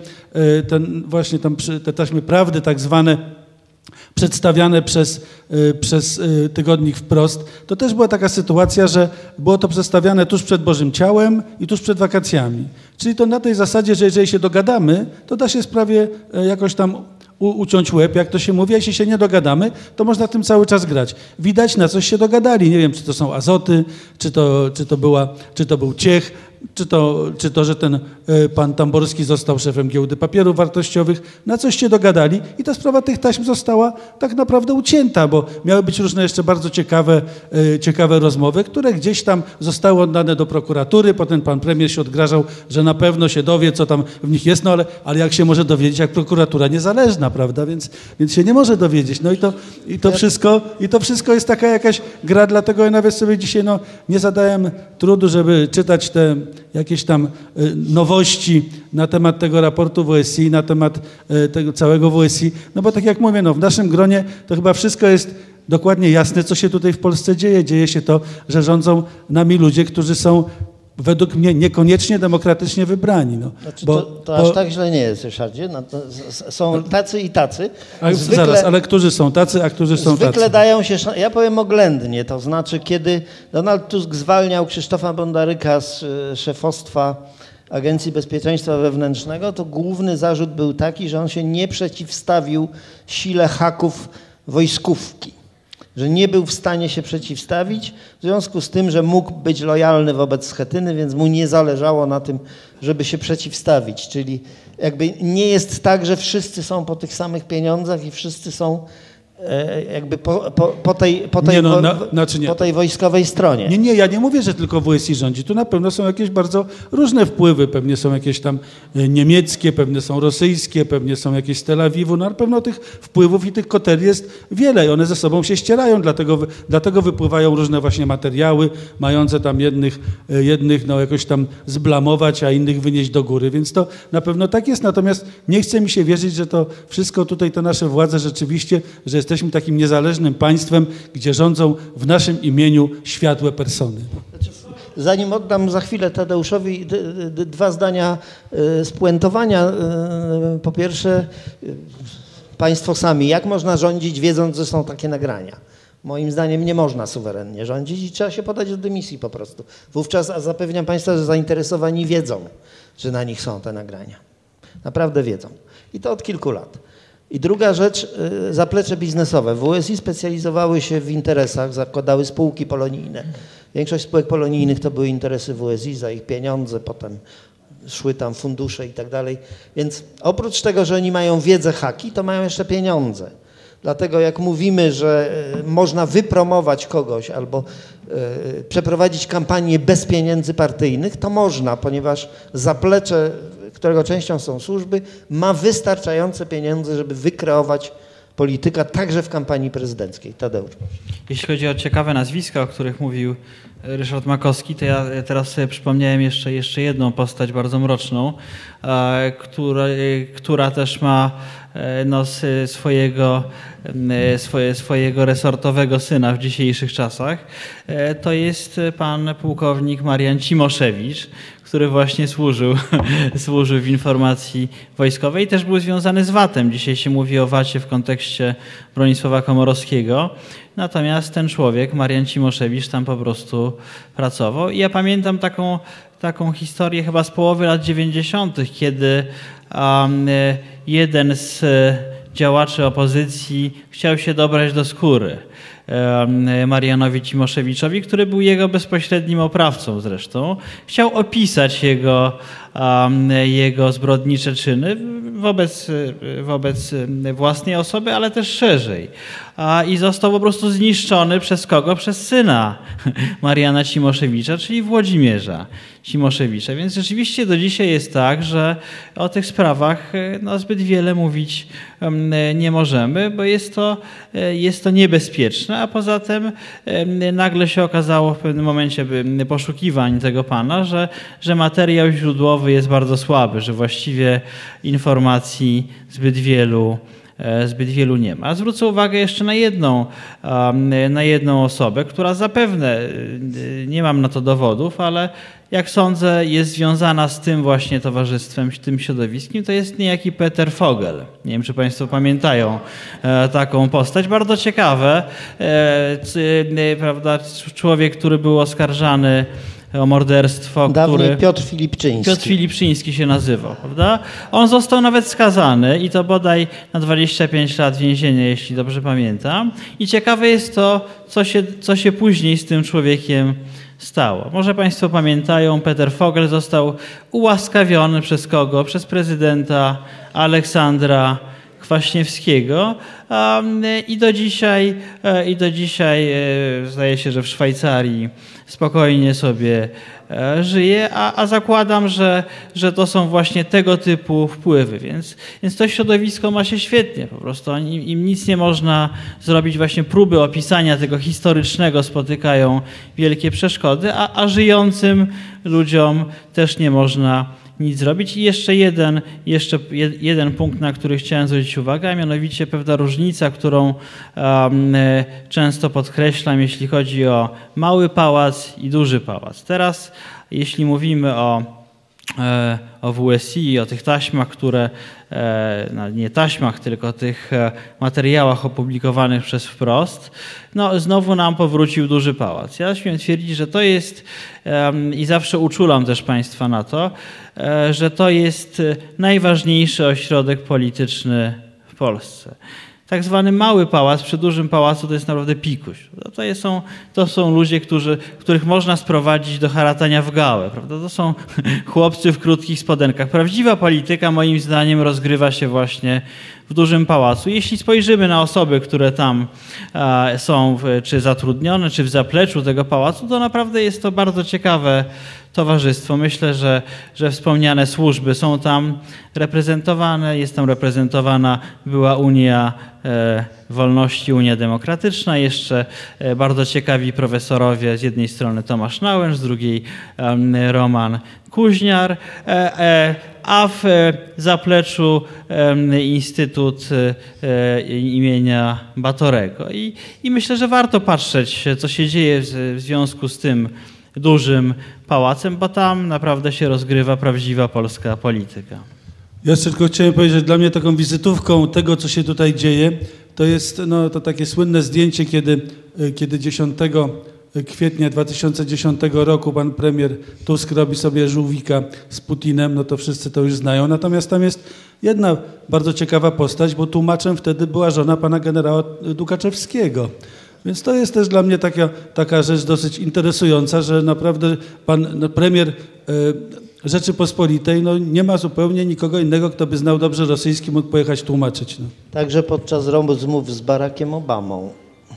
te taśmy prawdy tak zwane, przedstawiane przez tygodnik Wprost, to też była taka sytuacja, że było to przedstawiane tuż przed Bożym Ciałem i tuż przed wakacjami. Czyli to na tej zasadzie, że jeżeli się dogadamy, to da się sprawie jakoś tam uciąć łeb, jak to się mówi, a jeśli się nie dogadamy, to można tym cały czas grać. Widać, na coś się dogadali. Nie wiem, czy to są Azoty, czy to był Ciech, czy to, że ten pan Tamborski został szefem Giełdy Papierów Wartościowych. Na coś się dogadali i ta sprawa tych taśm została tak naprawdę ucięta, bo miały być różne jeszcze bardzo ciekawe rozmowy, które gdzieś tam zostały oddane do prokuratury. Potem pan premier się odgrażał, że na pewno się dowie, co tam w nich jest, no ale jak się może dowiedzieć, jak prokuratura niezależna, prawda? Więc się nie może dowiedzieć. No i to wszystko jest taka jakaś gra, dlatego ja nawet sobie dzisiaj nie zadałem trudu, żeby czytać te jakieś tam nowości na temat tego raportu WSI, na temat tego całego WSI, no bo tak jak mówię, w naszym gronie to chyba wszystko jest dokładnie jasne, co się tutaj w Polsce dzieje. Dzieje się to, że rządzą nami ludzie, którzy są według mnie niekoniecznie demokratycznie wybrani. No. Znaczy, to aż tak źle nie jest, Ryszardzie. No, są tacy i tacy. Zaraz, ale którzy są tacy, a którzy są tacy? Zwykle dają się, ja powiem oględnie, to znaczy kiedy Donald Tusk zwalniał Krzysztofa Bondaryka z szefostwa Agencji Bezpieczeństwa Wewnętrznego, to główny zarzut był taki, że on się nie przeciwstawił sile haków wojskówki. Że nie był w stanie się przeciwstawić, w związku z tym, że mógł być lojalny wobec Schetyny, więc mu nie zależało na tym, żeby się przeciwstawić. Czyli jakby nie jest tak, że wszyscy są po tych samych pieniądzach i wszyscy są jakby po Nie. tej wojskowej stronie. Nie, ja nie mówię, że tylko WSI rządzi. Tu na pewno są jakieś bardzo różne wpływy. Pewnie są jakieś tam niemieckie, pewnie są rosyjskie, pewnie są jakieś z Tel Awiwu. No ale pewno tych wpływów i tych koterii jest wiele i one ze sobą się ścierają, dlatego wypływają różne właśnie materiały, mające tam jednych no jakoś tam zblamować, a innych wynieść do góry. Więc to na pewno tak jest. Natomiast nie chce mi się wierzyć, że to wszystko tutaj, te nasze władze rzeczywiście, że jesteśmy takim niezależnym państwem, gdzie rządzą w naszym imieniu światłe persony. Zanim oddam za chwilę Tadeuszowi dwa zdania spuentowania. Po pierwsze, państwo sami, jak można rządzić, wiedząc, że są takie nagrania? Moim zdaniem nie można suwerennie rządzić i trzeba się podać do dymisji po prostu. Wówczas, a zapewniam państwa, że zainteresowani wiedzą, że na nich są te nagrania. Naprawdę wiedzą. I to od kilku lat. I druga rzecz, zaplecze biznesowe. WSI specjalizowały się w interesach, zakładały spółki polonijne. Większość spółek polonijnych to były interesy WSI za ich pieniądze, potem szły tam fundusze i tak dalej. Więc oprócz tego, że oni mają wiedzę haki, to mają jeszcze pieniądze. Dlatego jak mówimy, że można wypromować kogoś albo przeprowadzić kampanię bez pieniędzy partyjnych, to można, ponieważ zaplecze, którego częścią są służby, ma wystarczające pieniądze, żeby wykreować polityka także w kampanii prezydenckiej. Tadeusz. Jeśli chodzi o ciekawe nazwiska, o których mówił Ryszard Makowski, to ja teraz sobie przypomniałem jeszcze jedną postać bardzo mroczną, która też ma no, swojego resortowego syna w dzisiejszych czasach. To jest pan pułkownik Marian Cimoszewicz, który właśnie służył w informacji wojskowej i też był związany z VAT-em. Dzisiaj się mówi o VAT-ie w kontekście Bronisława Komorowskiego. Natomiast ten człowiek, Marian Cimoszewicz, tam po prostu pracował. I ja pamiętam taką historię chyba z połowy lat 90., kiedy jeden z działaczy opozycji chciał się dobrać do skóry Marianowi Cimoszewiczowi, który był jego bezpośrednim oprawcą zresztą. Chciał opisać jego zbrodnicze czyny wobec własnej osoby, ale też szerzej. I został po prostu zniszczony przez kogo? Przez syna Mariana Cimoszewicza, czyli Włodzimierza Cimoszewicza. Więc rzeczywiście do dzisiaj jest tak, że o tych sprawach no, zbyt wiele mówić nie możemy, bo jest to niebezpieczne, a poza tym nagle się okazało w pewnym momencie poszukiwań tego pana, że materiał źródłowy jest bardzo słaby, że właściwie informacji zbyt wielu nie ma. Zwrócę uwagę jeszcze na jedną osobę, która zapewne, nie mam na to dowodów, ale jak sądzę, jest związana z tym właśnie towarzystwem, tym środowiskiem, to jest niejaki Peter Vogel. Nie wiem, czy państwo pamiętają taką postać. Bardzo ciekawe, prawda, człowiek, który był oskarżany o morderstwo, Dawniej Piotr Filipczyński. Piotr Filipczyński się nazywał, prawda? On został nawet skazany i to bodaj na 25 lat więzienia, jeśli dobrze pamiętam. I ciekawe jest to, co się później z tym człowiekiem stało. Może państwo pamiętają, Peter Vogel został ułaskawiony przez kogo? Przez prezydenta Aleksandra Kwaśniewskiego i do dzisiaj zdaje się, że w Szwajcarii spokojnie sobie żyje, a zakładam, że to są właśnie tego typu wpływy, więc to środowisko ma się świetnie, po prostu im nic nie można zrobić, właśnie próby opisania tego historycznego spotykają wielkie przeszkody, a żyjącym ludziom też nie można nic zrobić. I jeszcze jeden punkt, na który chciałem zwrócić uwagę, a mianowicie pewna różnica, którą często podkreślam, jeśli chodzi o mały pałac i duży pałac. Teraz, jeśli mówimy o WSI, o tych taśmach, które, no nie taśmach, tylko tych materiałach opublikowanych przez Wprost, no znowu nam powrócił duży pałac. Ja śmiem twierdzić, że to jest, i zawsze uczulam też państwa na to, że to jest najważniejszy ośrodek polityczny w Polsce. Tak zwany mały pałac przy dużym pałacu to jest naprawdę pikuś. To są ludzie, których można sprowadzić do haratania w gałę. Prawda? To są chłopcy w krótkich spodenkach. Prawdziwa polityka moim zdaniem rozgrywa się właśnie w dużym pałacu. Jeśli spojrzymy na osoby, które tam są czy zatrudnione, czy w zapleczu tego pałacu, to naprawdę jest to bardzo ciekawe towarzystwo. Myślę, że wspomniane służby są tam reprezentowane. Jest tam reprezentowana była Unia Wolności, Unia Demokratyczna. Jeszcze bardzo ciekawi profesorowie, z jednej strony Tomasz Nałęcz, z drugiej Roman Kuźniar, a w zapleczu Instytut imienia Batorego. I myślę, że warto patrzeć, co się dzieje w związku z tym dużym pałacem, bo tam naprawdę się rozgrywa prawdziwa polska polityka. Ja jeszcze tylko chciałem powiedzieć, że dla mnie taką wizytówką tego, co się tutaj dzieje, to jest to takie słynne zdjęcie, kiedy 10 kwietnia 2010 roku pan premier Tusk robi sobie żółwika z Putinem, no to wszyscy to już znają. Natomiast tam jest jedna bardzo ciekawa postać, bo tłumaczem wtedy była żona pana generała Dukaczewskiego. Więc to jest też dla mnie taka rzecz dosyć interesująca, że naprawdę pan premier Rzeczypospolitej nie ma zupełnie nikogo innego, kto by znał dobrze rosyjski, mógł pojechać tłumaczyć. Także podczas rozmów z Barackiem Obamą,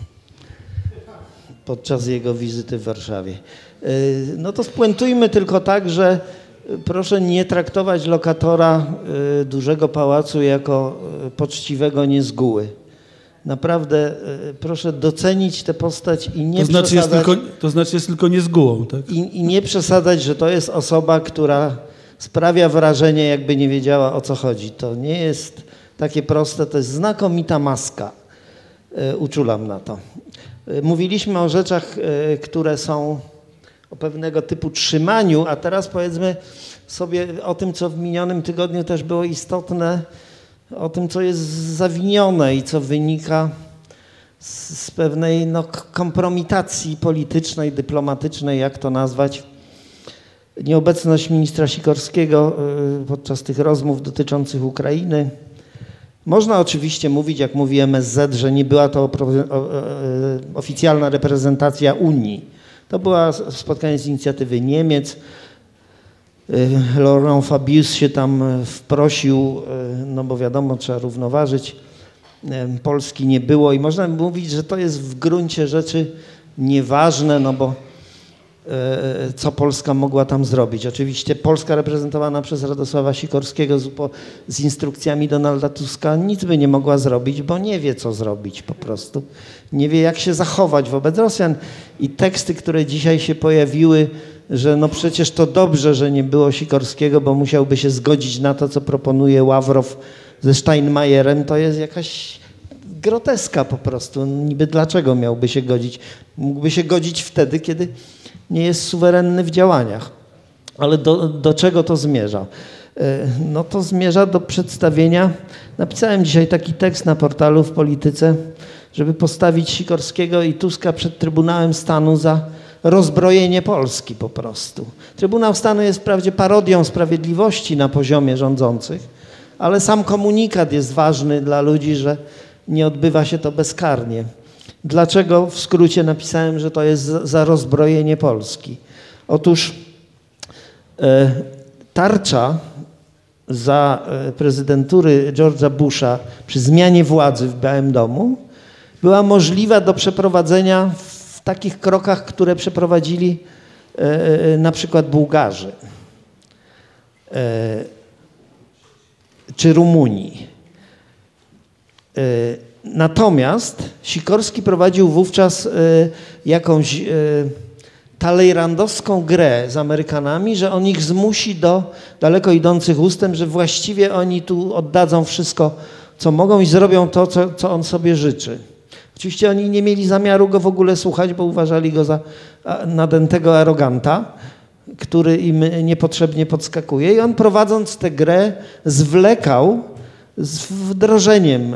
podczas jego wizyty w Warszawie. No to spuentujmy tylko tak, że proszę nie traktować lokatora dużego pałacu jako poczciwego niezgóły. Naprawdę proszę docenić tę postać i nie przesadzać. To znaczy jest tylko niezgółą, tak? I nie przesadzać, że to jest osoba, która sprawia wrażenie, jakby nie wiedziała, o co chodzi. To nie jest takie proste, to jest znakomita maska. Uczulam na to. Mówiliśmy o rzeczach, które są o pewnego typu trzymaniu, a teraz powiedzmy sobie o tym, co w minionym tygodniu też było istotne, o tym, co jest zawinione i co wynika z pewnej kompromitacji politycznej, dyplomatycznej, jak to nazwać. Nieobecność ministra Sikorskiego podczas tych rozmów dotyczących Ukrainy. Można oczywiście mówić, jak mówi MSZ, że nie była to oficjalna reprezentacja Unii. To była spotkanie z inicjatywy Niemiec. Laurent Fabius się tam wprosił, no bo wiadomo, trzeba równoważyć. Polski nie było i można mówić, że to jest w gruncie rzeczy nieważne, no bo co Polska mogła tam zrobić. Oczywiście Polska reprezentowana przez Radosława Sikorskiego z instrukcjami Donalda Tuska nic by nie mogła zrobić, bo nie wie, co zrobić po prostu. Nie wie, jak się zachować wobec Rosjan. I teksty, które dzisiaj się pojawiły, że no przecież to dobrze, że nie było Sikorskiego, bo musiałby się zgodzić na to, co proponuje Ławrow ze Steinmeierem, to jest jakaś groteska po prostu. Niby dlaczego miałby się godzić? Mógłby się godzić wtedy, kiedy nie jest suwerenny w działaniach. Ale do czego to zmierza? No to zmierza do przedstawienia, napisałem dzisiaj taki tekst na portalu w Polityce, żeby postawić Sikorskiego i Tuska przed Trybunałem Stanu za rozbrojenie Polski po prostu. Trybunał Stanu jest wprawdzie parodią sprawiedliwości na poziomie rządzących, ale sam komunikat jest ważny dla ludzi, że nie odbywa się to bezkarnie. Dlaczego w skrócie napisałem, że to jest za rozbrojenie Polski? Otóż tarcza za prezydentury George'a Busha przy zmianie władzy w Białym Domu była możliwa do przeprowadzenia w takich krokach, które przeprowadzili na przykład Bułgarzy czy Rumunii. Natomiast Sikorski prowadził wówczas jakąś talejrandowską grę z Amerykanami, że on ich zmusi do daleko idących ustępstw, że właściwie oni tu oddadzą wszystko, co mogą i zrobią to, co on sobie życzy. Oczywiście oni nie mieli zamiaru go w ogóle słuchać, bo uważali go za nadętego aroganta, który im niepotrzebnie podskakuje. I on, prowadząc tę grę, zwlekał z wdrożeniem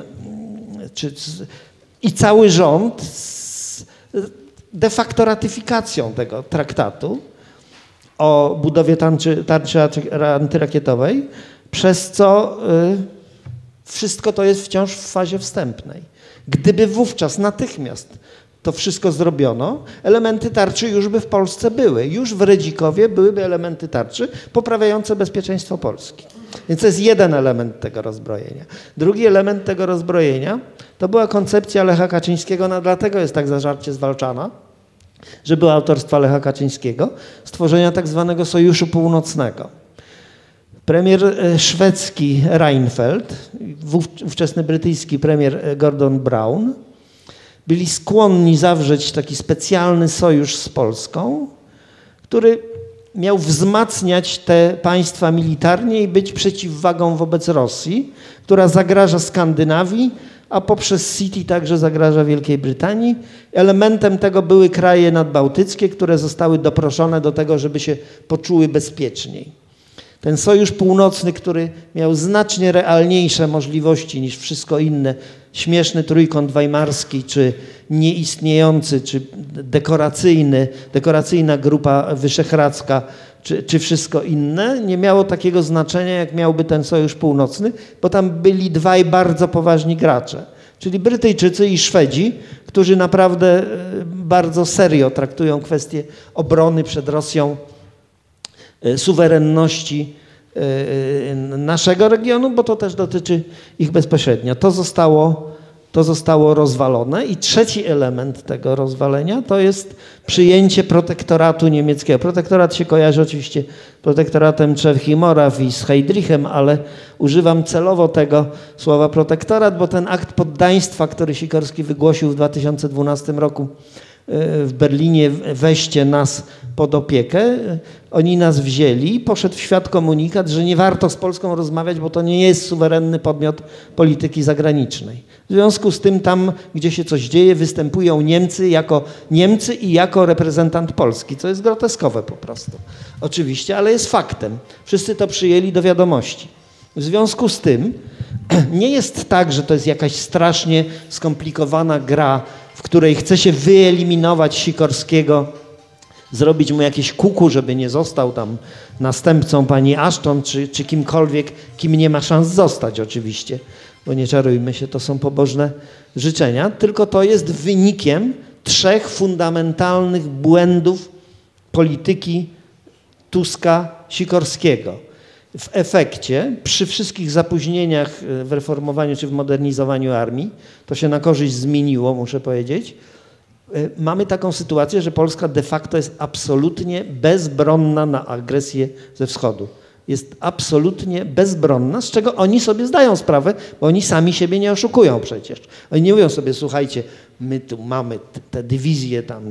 i cały rząd z de facto ratyfikacją tego traktatu o budowie tarczy antyrakietowej, przez co wszystko to jest wciąż w fazie wstępnej. Gdyby wówczas natychmiast to wszystko zrobiono, elementy tarczy już by w Polsce były. Już w Redzikowie byłyby elementy tarczy poprawiające bezpieczeństwo Polski. Więc to jest jeden element tego rozbrojenia. Drugi element tego rozbrojenia to była koncepcja Lecha Kaczyńskiego, no dlatego jest tak zażarcie zwalczana, że była autorstwa Lecha Kaczyńskiego, stworzenia tak zwanego Sojuszu Północnego. Premier szwedzki Reinfeldt, ówczesny brytyjski premier Gordon Brown byli skłonni zawrzeć taki specjalny sojusz z Polską, który miał wzmacniać te państwa militarnie i być przeciwwagą wobec Rosji, która zagraża Skandynawii, a poprzez City także zagraża Wielkiej Brytanii. Elementem tego były kraje nadbałtyckie, które zostały doproszone do tego, żeby się poczuły bezpieczniej. Ten Sojusz Północny, który miał znacznie realniejsze możliwości niż wszystko inne, śmieszny trójkąt weimarski, czy nieistniejący, czy dekoracyjna grupa wyszehradzka, czy wszystko inne, nie miało takiego znaczenia, jak miałby ten Sojusz Północny, bo tam byli dwaj bardzo poważni gracze, czyli Brytyjczycy i Szwedzi, którzy naprawdę bardzo serio traktują kwestię obrony przed Rosją, suwerenności naszego regionu, bo to też dotyczy ich bezpośrednio. To zostało rozwalone i trzeci element tego rozwalenia to jest przyjęcie protektoratu niemieckiego. Protektorat się kojarzy oczywiście z protektoratem Czech i Moraw i z Heydrichem, ale używam celowo tego słowa protektorat, bo ten akt poddaństwa, który Sikorski wygłosił w 2012 roku w Berlinie, weźcie nas pod opiekę, oni nas wzięli, poszedł w świat komunikat, że nie warto z Polską rozmawiać, bo to nie jest suwerenny podmiot polityki zagranicznej. W związku z tym tam, gdzie się coś dzieje, występują Niemcy i jako reprezentant Polski, co jest groteskowe po prostu. Oczywiście, ale jest faktem. Wszyscy to przyjęli do wiadomości. W związku z tym nie jest tak, że to jest jakaś strasznie skomplikowana gra, w której chce się wyeliminować Sikorskiego, zrobić mu jakieś kuku, żeby nie został tam następcą pani Ashton, czy kimkolwiek, kim nie ma szans zostać oczywiście, bo nie czarujmy się, to są pobożne życzenia, tylko to jest wynikiem trzech fundamentalnych błędów polityki Tuska-Sikorskiego. W efekcie, przy wszystkich zapóźnieniach w reformowaniu czy w modernizowaniu armii, to się na korzyść zmieniło, muszę powiedzieć, mamy taką sytuację, że Polska de facto jest absolutnie bezbronna na agresję ze wschodu. Jest absolutnie bezbronna, z czego oni sobie zdają sprawę, bo oni sami siebie nie oszukują przecież. Oni nie mówią sobie, słuchajcie, my tu mamy te dywizje tam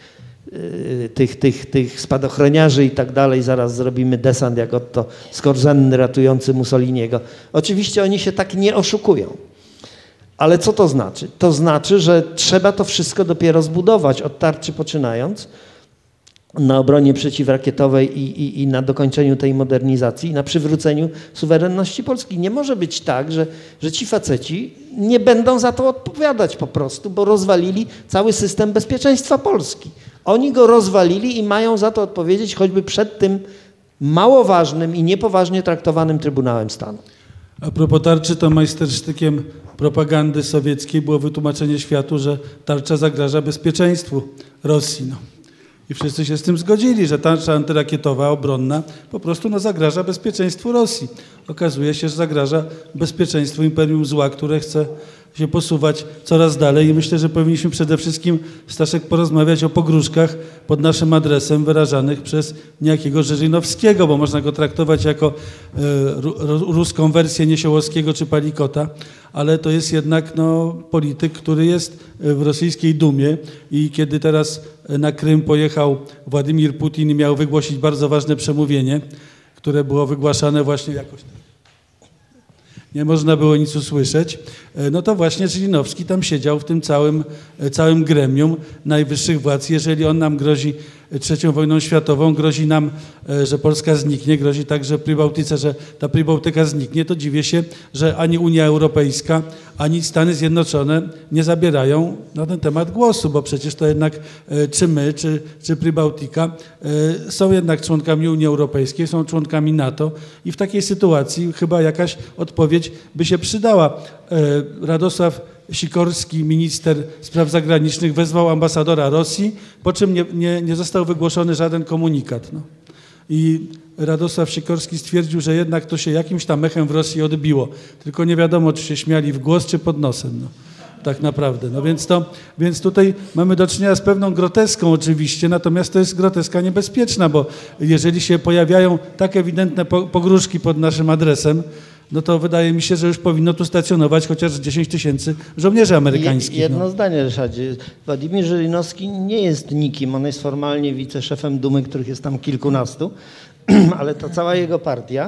tych spadochroniarzy i tak dalej, zaraz zrobimy desant jak Otto Skorzenny ratujący Mussoliniego. Oczywiście oni się tak nie oszukują. Ale co to znaczy? To znaczy, że trzeba to wszystko dopiero zbudować, od tarczy poczynając, na obronie przeciwrakietowej i na dokończeniu tej modernizacji, i na przywróceniu suwerenności Polski. Nie może być tak, że ci faceci nie będą za to odpowiadać po prostu, bo rozwalili cały system bezpieczeństwa Polski. Oni go rozwalili i mają za to odpowiedzieć choćby przed tym mało ważnym i niepoważnie traktowanym Trybunałem Stanu. A propos tarczy, to majstersztykiem propagandy sowieckiej było wytłumaczenie światu, że tarcza zagraża bezpieczeństwu Rosji. No. I wszyscy się z tym zgodzili, że tarcza antyrakietowa, obronna po prostu zagraża bezpieczeństwu Rosji. Okazuje się, że zagraża bezpieczeństwu imperium zła, które chce się posuwać coraz dalej i myślę, że powinniśmy przede wszystkim, Staszek, porozmawiać o pogróżkach pod naszym adresem wyrażanych przez niejakiego Żyrynowskiego, bo można go traktować jako ruską wersję Niesiołowskiego czy Palikota, ale to jest jednak polityk, który jest w rosyjskiej Dumie i kiedy teraz na Krym pojechał Władimir Putin i miał wygłosić bardzo ważne przemówienie, które było wygłaszane właśnie jakoś nie można było nic usłyszeć, no to właśnie Żyrynowski tam siedział w tym całym gremium najwyższych władz. Jeżeli on nam grozi III wojną światową, grozi nam, że Polska zniknie, grozi także Prybałtyce, że ta Prybałtyka zniknie, to dziwię się, że ani Unia Europejska, ani Stany Zjednoczone nie zabierają na ten temat głosu, bo przecież to jednak czy my, czy Prybałtyka są jednak członkami Unii Europejskiej, są członkami NATO i w takiej sytuacji chyba jakaś odpowiedź by się przydała. Radosław Sikorski, minister spraw zagranicznych, wezwał ambasadora Rosji, po czym nie został wygłoszony żaden komunikat. i Radosław Sikorski stwierdził, że jednak to się jakimś tam echem w Rosji odbiło. Tylko nie wiadomo, czy się śmiali w głos, czy pod nosem. No. Tak naprawdę. No więc tutaj mamy do czynienia z pewną groteską oczywiście, natomiast to jest groteska niebezpieczna, bo jeżeli się pojawiają tak ewidentne pogróżki pod naszym adresem, no to wydaje mi się, że już powinno tu stacjonować chociaż 10 000 żołnierzy amerykańskich. Jedno zdanie, Ryszardzie. Władimir Żyrynowski nie jest nikim. On jest formalnie wiceszefem Dumy, których jest tam kilkunastu, ale to cała jego partia.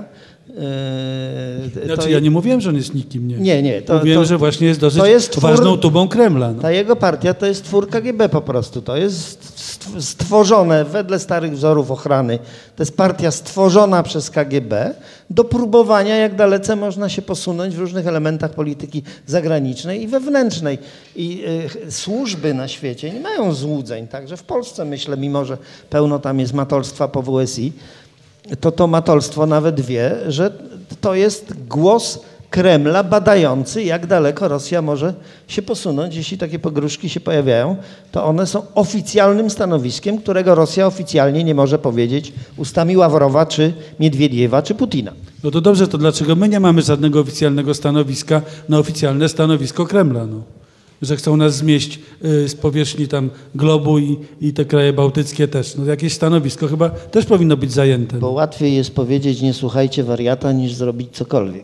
Ja nie mówiłem, że on jest nikim. Nie. Mówiłem, że właśnie jest dosyć ważną tubą Kremla. No. Ta jego partia to jest twór KGB po prostu. To jest stworzone wedle starych wzorów ochrany. To jest partia stworzona przez KGB do próbowania, jak dalece można się posunąć w różnych elementach polityki zagranicznej i wewnętrznej. I służby na świecie nie mają złudzeń. Także w Polsce, myślę, mimo że pełno tam jest matolstwa po WSI, to matolstwo nawet wie, że to jest głos Kremla badający, jak daleko Rosja może się posunąć. Jeśli takie pogróżki się pojawiają, to one są oficjalnym stanowiskiem, którego Rosja oficjalnie nie może powiedzieć ustami Ławrowa, czy Miedwiediewa, czy Putina. No to dobrze, to dlaczego my nie mamy żadnego oficjalnego stanowiska na oficjalne stanowisko Kremla? No? Że chcą nas zmieść z powierzchni tam globu i te kraje bałtyckie też. No jakieś stanowisko chyba też powinno być zajęte. Bo łatwiej jest powiedzieć nie słuchajcie wariata, niż zrobić cokolwiek.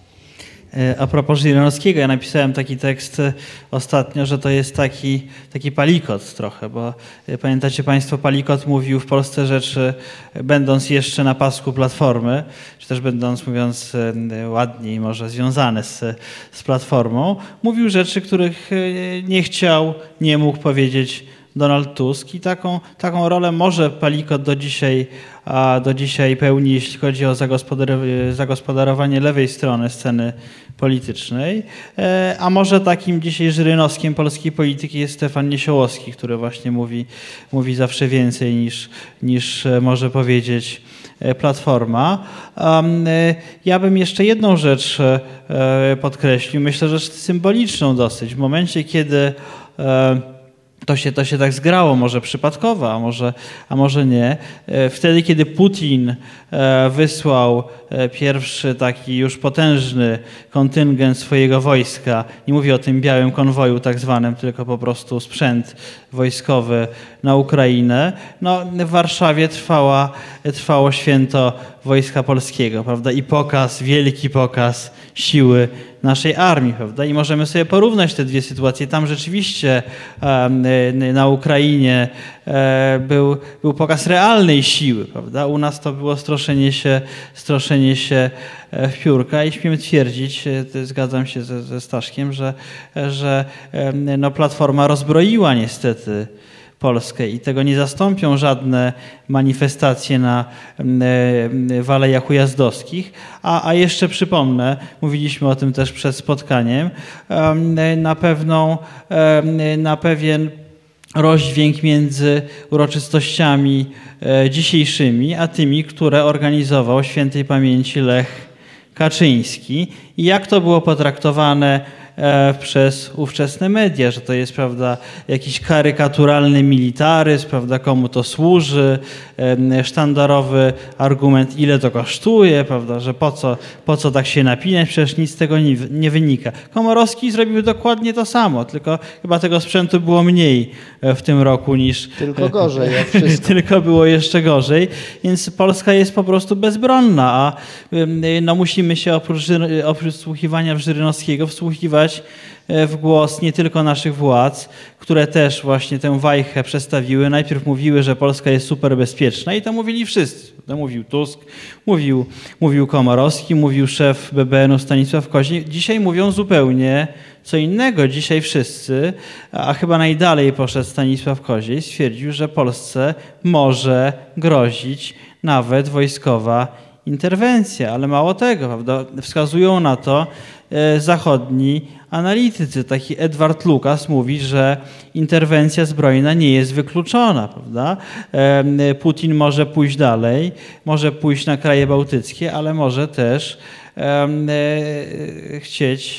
A propos Żyrynowskiego, ja napisałem taki tekst ostatnio, że to jest taki palikot trochę, bo pamiętacie Państwo, palikot mówił w Polsce rzeczy, będąc jeszcze na pasku Platformy, czy też będąc, mówiąc ładniej, może związane z Platformą, mówił rzeczy, których nie chciał, nie mógł powiedzieć Donald Tusk i taką rolę może palikot do dzisiaj pełni, jeśli chodzi o zagospodarowanie lewej strony sceny politycznej, a może takim dzisiaj Żyrynowskiem polskiej polityki jest Stefan Niesiołowski, który właśnie mówi zawsze więcej niż może powiedzieć Platforma. Ja bym jeszcze jedną rzecz podkreślił, myślę, że symboliczną dosyć, w momencie, kiedy to się tak zgrało, może przypadkowo, a może nie. Wtedy, kiedy Putin wysłał pierwszy taki już potężny kontyngent swojego wojska, nie mówię o tym białym konwoju tak zwanym, tylko po prostu sprzęt wojskowy na Ukrainę, no w Warszawie trwało święto Wojska Polskiego, prawda? I wielki pokaz siły naszej armii, prawda? I możemy sobie porównać te dwie sytuacje. Tam rzeczywiście na Ukrainie był pokaz realnej siły, prawda? U nas to było stroszenie się w piórka i śmiem twierdzić, zgadzam się ze Staszkiem, że no, Platforma rozbroiła niestety Polskę i tego nie zastąpią żadne manifestacje na Walejach Ujazdowskich. A jeszcze przypomnę, mówiliśmy o tym też przed spotkaniem, na pewien rozdźwięk między uroczystościami dzisiejszymi, a tymi, które organizował świętej pamięci Lech Kaczyński i jak to było potraktowane przez ówczesne media, że to jest, prawda, jakiś karykaturalny militaryzm, prawda, komu to służy, sztandarowy argument, ile to kosztuje, prawda, że po co tak się napinać, przecież nic z tego nie wynika. Komorowski zrobił dokładnie to samo, tylko chyba tego sprzętu było mniej w tym roku niż... Tylko gorzej, jak wszystko. Tylko było jeszcze gorzej, więc Polska jest po prostu bezbronna, a no, musimy się oprócz wsłuchiwania w Żyrynowskiego wsłuchiwać w głos nie tylko naszych władz, które też właśnie tę wajchę przestawiły. Najpierw mówiły, że Polska jest super bezpieczna i to mówili wszyscy. To mówił Tusk, mówił Komorowski, mówił szef BBN-u Stanisław Koźlik. Dzisiaj mówią zupełnie co innego. Dzisiaj wszyscy, a chyba najdalej poszedł Stanisław Koźlik, stwierdził, że Polsce może grozić nawet wojskowa interwencja, ale mało tego, prawda? Wskazują na to zachodni analitycy. Taki Edward Lucas mówi, że interwencja zbrojna nie jest wykluczona, prawda? Putin może pójść dalej, może pójść na kraje bałtyckie, ale może też chcieć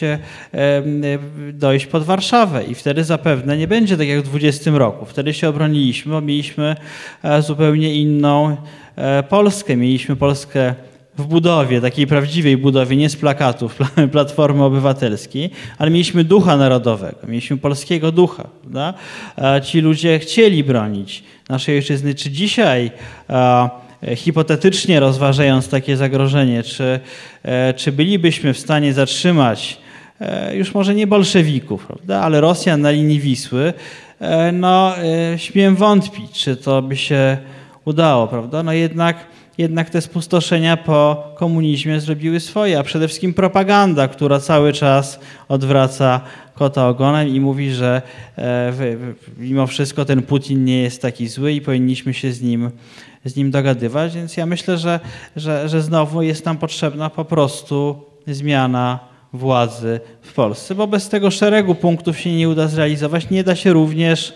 dojść pod Warszawę i wtedy zapewne nie będzie tak jak w 20 roku. Wtedy się obroniliśmy, bo mieliśmy zupełnie inną Polskę. Mieliśmy Polskę w budowie, takiej prawdziwej budowie, nie z plakatów Platformy Obywatelskiej, ale mieliśmy ducha narodowego, mieliśmy polskiego ducha. Prawda? Ci ludzie chcieli bronić naszej ojczyzny. Czy dzisiaj, hipotetycznie rozważając takie zagrożenie, czy bylibyśmy w stanie zatrzymać już może nie bolszewików, prawda, ale Rosjan na linii Wisły, no śmiem wątpić, czy to by się udało, prawda? No jednak te spustoszenia po komunizmie zrobiły swoje, a przede wszystkim propaganda, która cały czas odwraca kota ogonem i mówi, że mimo wszystko ten Putin nie jest taki zły i powinniśmy się z nim dogadywać. Więc ja myślę, że znowu jest nam potrzebna po prostu zmiana władzy w Polsce, bo bez tego szeregu punktów się nie uda zrealizować. Nie da się również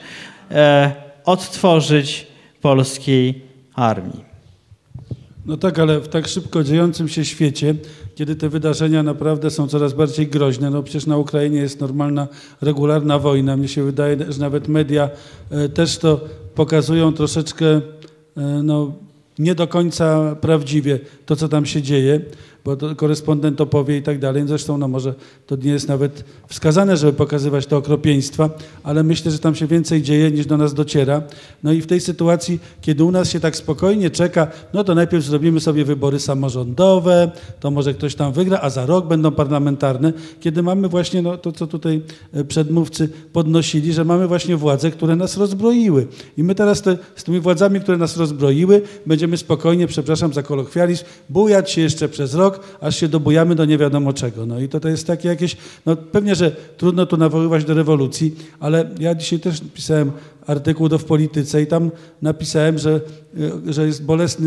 odtworzyć polskiej armii. No tak, ale w tak szybko dziejącym się świecie, kiedy te wydarzenia naprawdę są coraz bardziej groźne, no przecież na Ukrainie jest normalna, regularna wojna. Mnie się wydaje, że nawet media też to pokazują troszeczkę no, nie do końca prawdziwie to, co tam się dzieje, bo to korespondent opowie i tak dalej. Zresztą no może to nie jest nawet wskazane, żeby pokazywać te okropieństwa, ale myślę, że tam się więcej dzieje niż do nas dociera. No i w tej sytuacji, kiedy u nas się tak spokojnie czeka, no to najpierw zrobimy sobie wybory samorządowe, to może ktoś tam wygra, a za rok będą parlamentarne, kiedy mamy właśnie no, to, co tutaj przedmówcy podnosili, że mamy właśnie władze, które nas rozbroiły. I my teraz z tymi władzami, które nas rozbroiły, będziemy spokojnie, przepraszam za kolokwializm, bujać się jeszcze przez rok, aż się dobujamy do nie wiadomo czego. No i to jest takie jakieś, no pewnie, że trudno tu nawoływać do rewolucji, ale ja dzisiaj też pisałem artykuł w Polityce i tam napisałem, że jest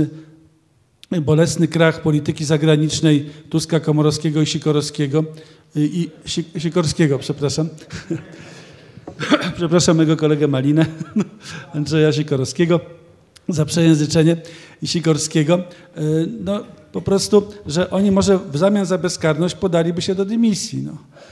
bolesny krach polityki zagranicznej Tuska, Komorowskiego i Sikorskiego, przepraszam. Przepraszam mego kolegę Malinę, Andrzeja Sikorowskiego za przejęzyczenie i Sikorskiego. No po prostu, że oni może w zamian za bezkarność podaliby się do dymisji.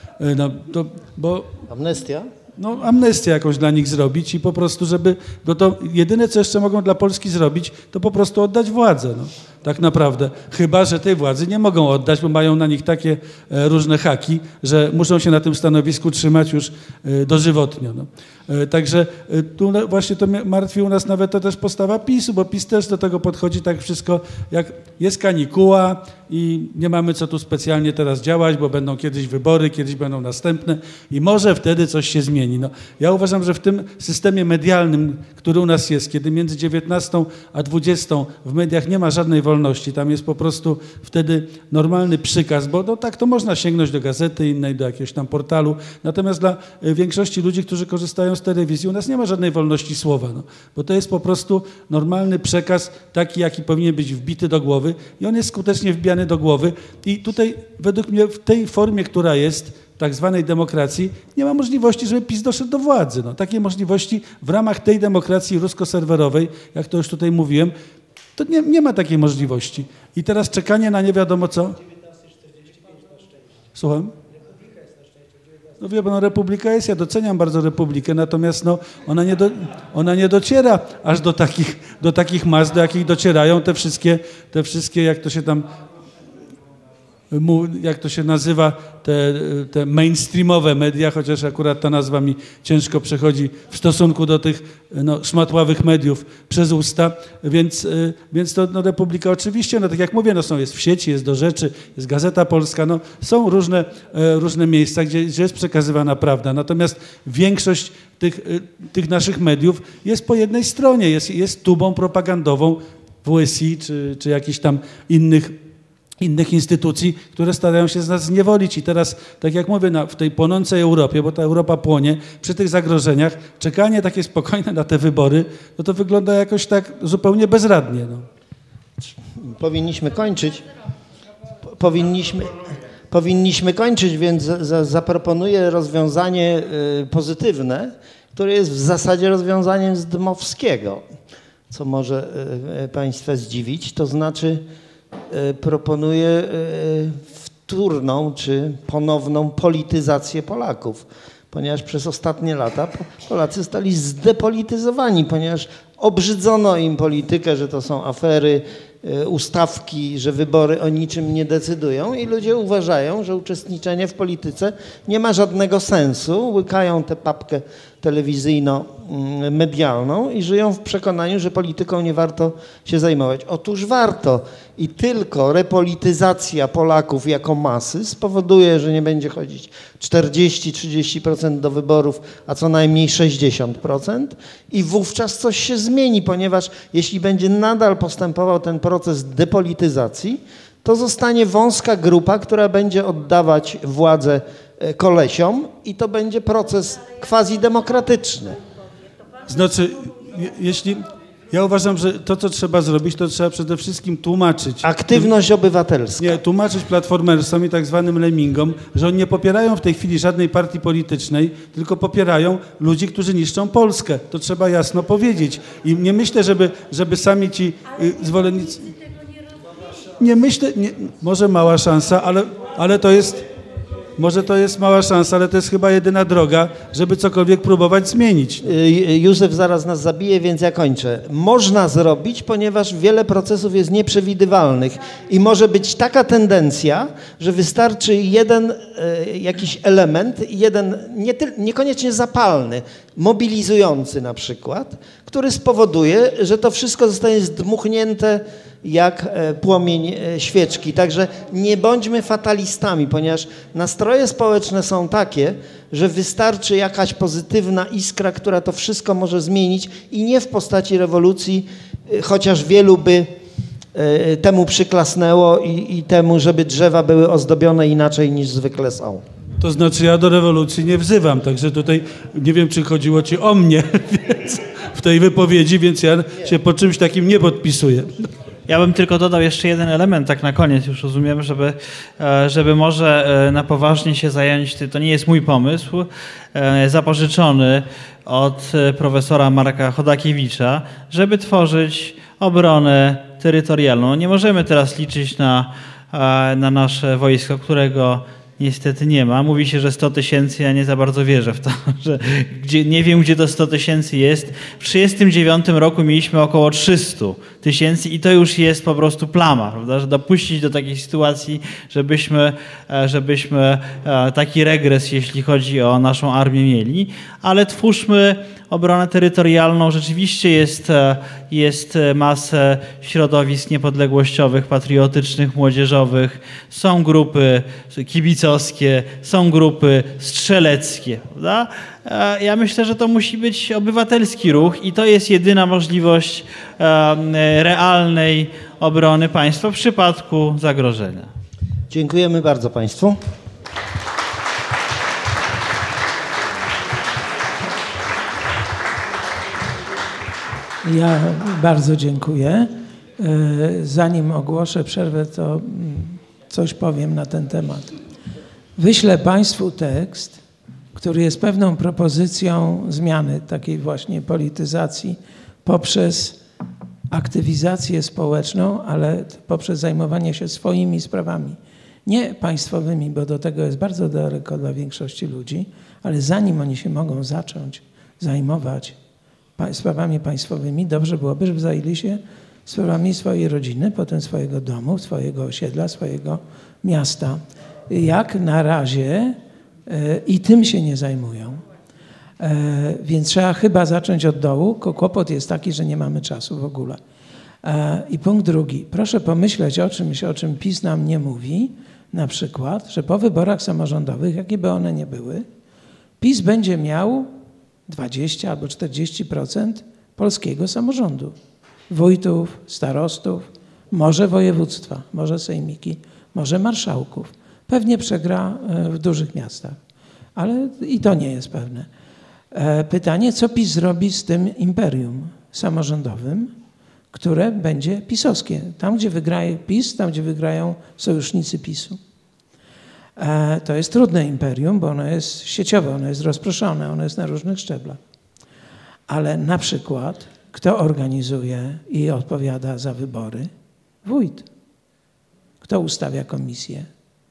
Bo Amnestia? No, amnestię jakąś dla nich zrobić i po prostu, żeby, no to jedyne, co jeszcze mogą dla Polski zrobić, to po prostu oddać władzę, no, tak naprawdę. Chyba że tej władzy nie mogą oddać, bo mają na nich takie różne haki, że muszą się na tym stanowisku trzymać już dożywotnio. No. Także tu właśnie to martwi u nas nawet to też postawa PiS-u, bo PiS też do tego podchodzi tak wszystko, jak jest kanikuła i nie mamy co tu specjalnie teraz działać, bo będą kiedyś wybory, kiedyś będą następne i może wtedy coś się zmieni. No, ja uważam, że w tym systemie medialnym, który u nas jest, kiedy między 19 a 20 w mediach nie ma żadnej wolności, tam jest po prostu wtedy normalny przykaz, bo no, tak to można sięgnąć do gazety innej, do jakiegoś tam portalu, natomiast dla większości ludzi, którzy korzystają z telewizji, u nas nie ma żadnej wolności słowa, no, bo to jest po prostu normalny przekaz, taki jaki powinien być wbity do głowy i on jest skutecznie wbijany do głowy i tutaj według mnie w tej formie, która jest tak zwanej demokracji, nie ma możliwości, żeby PiS doszedł do władzy. No, takiej możliwości w ramach tej demokracji rusko-serwerowej, jak to już tutaj mówiłem, to nie ma takiej możliwości. I teraz czekanie na nie wiadomo co. Słucham? No wie pan, no, Republika jest, ja doceniam bardzo Republikę, natomiast no, ona nie dociera aż do takich mas, do jakich docierają te wszystkie, jak to się tam, jak to się nazywa, te mainstreamowe media, chociaż akurat ta nazwa mi ciężko przechodzi w stosunku do tych no, szmatławych mediów przez usta, więc to no, Republika oczywiście, no tak jak mówię, no, jest w sieci, jest do rzeczy, jest Gazeta Polska, no, są różne miejsca, gdzie jest przekazywana prawda, natomiast większość tych naszych mediów jest po jednej stronie, jest tubą propagandową WSI czy jakichś tam innych instytucji, które starają się z nas zniewolić. I teraz, tak jak mówię, w tej płonącej Europie, bo ta Europa płonie, przy tych zagrożeniach, czekanie takie spokojne na te wybory, no to wygląda jakoś tak zupełnie bezradnie. No. Powinniśmy kończyć, więc zaproponuję rozwiązanie pozytywne, które jest w zasadzie rozwiązaniem z Dmowskiego, co może Państwa zdziwić. To znaczy proponuję w wtórną czy ponowną polityzację Polaków, ponieważ przez ostatnie lata Polacy zostali zdepolityzowani, ponieważ obrzydzono im politykę, że to są afery, ustawki, że wybory o niczym nie decydują i ludzie uważają, że uczestniczenie w polityce nie ma żadnego sensu, łykają tę papkę telewizyjno-medialną i żyją w przekonaniu, że polityką nie warto się zajmować. Otóż warto i tylko repolityzacja Polaków jako masy spowoduje, że nie będzie chodzić 40-30% do wyborów, a co najmniej 60% i wówczas coś się zmieni, ponieważ jeśli będzie nadal postępował ten proces depolityzacji, to zostanie wąska grupa, która będzie oddawać władzę kolesiom i to będzie proces quasi-demokratyczny. Znaczy, ja uważam, że to, co trzeba zrobić, to trzeba przede wszystkim tłumaczyć. Aktywność obywatelska. Nie, tłumaczyć platformersom i tak zwanym lemmingom, że oni nie popierają w tej chwili żadnej partii politycznej, tylko popierają ludzi, którzy niszczą Polskę. To trzeba jasno powiedzieć. I nie myślę, żeby sami ci zwolennicy... Nie myślę, może mała szansa, ale to jest... Może to jest mała szansa, ale to jest chyba jedyna droga, żeby cokolwiek próbować zmienić. Józef zaraz nas zabije, więc ja kończę. Można zrobić, ponieważ wiele procesów jest nieprzewidywalnych i może być taka tendencja, że wystarczy jeden jakiś element, jeden niekoniecznie zapalny, mobilizujący na przykład, który spowoduje, że to wszystko zostanie zdmuchnięte jak płomień świeczki. Także nie bądźmy fatalistami, ponieważ nastroje społeczne są takie, że wystarczy jakaś pozytywna iskra, która to wszystko może zmienić i nie w postaci rewolucji, chociaż wielu by temu przyklasnęło i temu, żeby drzewa były ozdobione inaczej niż zwykle są. To znaczy ja do rewolucji nie wzywam, także tutaj nie wiem, czy chodziło ci o mnie w tej wypowiedzi, więc ja się pod czymś takim nie podpisuję. Ja bym tylko dodał jeszcze jeden element, tak na koniec już rozumiem, żeby może na poważnie się zająć, to nie jest mój pomysł, zapożyczony od profesora Marka Chodakiewicza, żeby tworzyć obronę terytorialną. Nie możemy teraz liczyć na nasze wojsko, którego niestety nie ma. Mówi się, że 100 000, ja nie za bardzo wierzę w to, że nie wiem, gdzie to 100 000 jest. W 1939 roku mieliśmy około 300 000 i to już jest po prostu plama, prawda? Że dopuścić do takiej sytuacji, żebyśmy taki regres, jeśli chodzi o naszą armię mieli, ale twórzmy obronę terytorialną. Rzeczywiście jest masę środowisk niepodległościowych, patriotycznych, młodzieżowych. Są grupy kibicowskie, są grupy strzeleckie, prawda? Ja myślę, że to musi być obywatelski ruch i to jest jedyna możliwość realnej obrony państwa w przypadku zagrożenia. Dziękujemy bardzo Państwu. Ja bardzo dziękuję. Zanim ogłoszę przerwę, to coś powiem na ten temat. Wyślę Państwu tekst, który jest pewną propozycją zmiany takiej właśnie polityzacji poprzez aktywizację społeczną, ale poprzez zajmowanie się swoimi sprawami. Nie państwowymi, bo do tego jest bardzo daleko dla większości ludzi, ale zanim oni się mogą zacząć zajmować sprawami państwowymi, dobrze byłoby, żeby zajęli się sprawami swojej rodziny, potem swojego domu, swojego osiedla, swojego miasta. Jak na razie i tym się nie zajmują. Więc trzeba chyba zacząć od dołu. Kłopot jest taki, że nie mamy czasu w ogóle. I punkt drugi. Proszę pomyśleć o czymś, o czym PiS nam nie mówi, na przykład, że po wyborach samorządowych, jakie by one nie były, PiS będzie miał 20 albo 40% polskiego samorządu. Wójtów, starostów, może województwa, może sejmiki, może marszałków. Pewnie przegra w dużych miastach, ale i to nie jest pewne. Pytanie, co PiS zrobi z tym imperium samorządowym, które będzie pisowskie. Tam, gdzie wygraje PiS, tam, gdzie wygrają sojusznicy PiS-u. To jest trudne imperium, bo ono jest sieciowe, ono jest rozproszone, ono jest na różnych szczeblach. Ale na przykład, kto organizuje i odpowiada za wybory? Wójt. Kto ustawia komisję?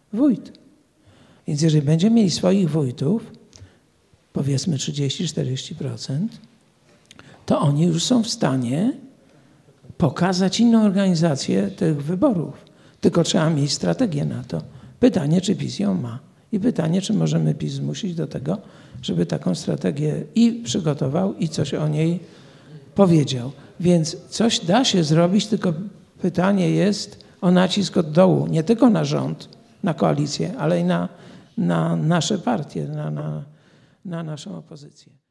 wójt. Więc jeżeli będziemy mieli swoich wójtów, powiedzmy 30-40%, to oni już są w stanie pokazać inną organizację tych wyborów. Tylko trzeba mieć strategię na to. Pytanie, czy PiS ją ma. I pytanie, czy możemy PiS zmusić do tego, żeby taką strategię i przygotował, i coś o niej powiedział. Więc coś da się zrobić, tylko pytanie jest o nacisk od dołu. Nie tylko na rząd, na koalicję, ale i na nasze partie, na naszą opozycję.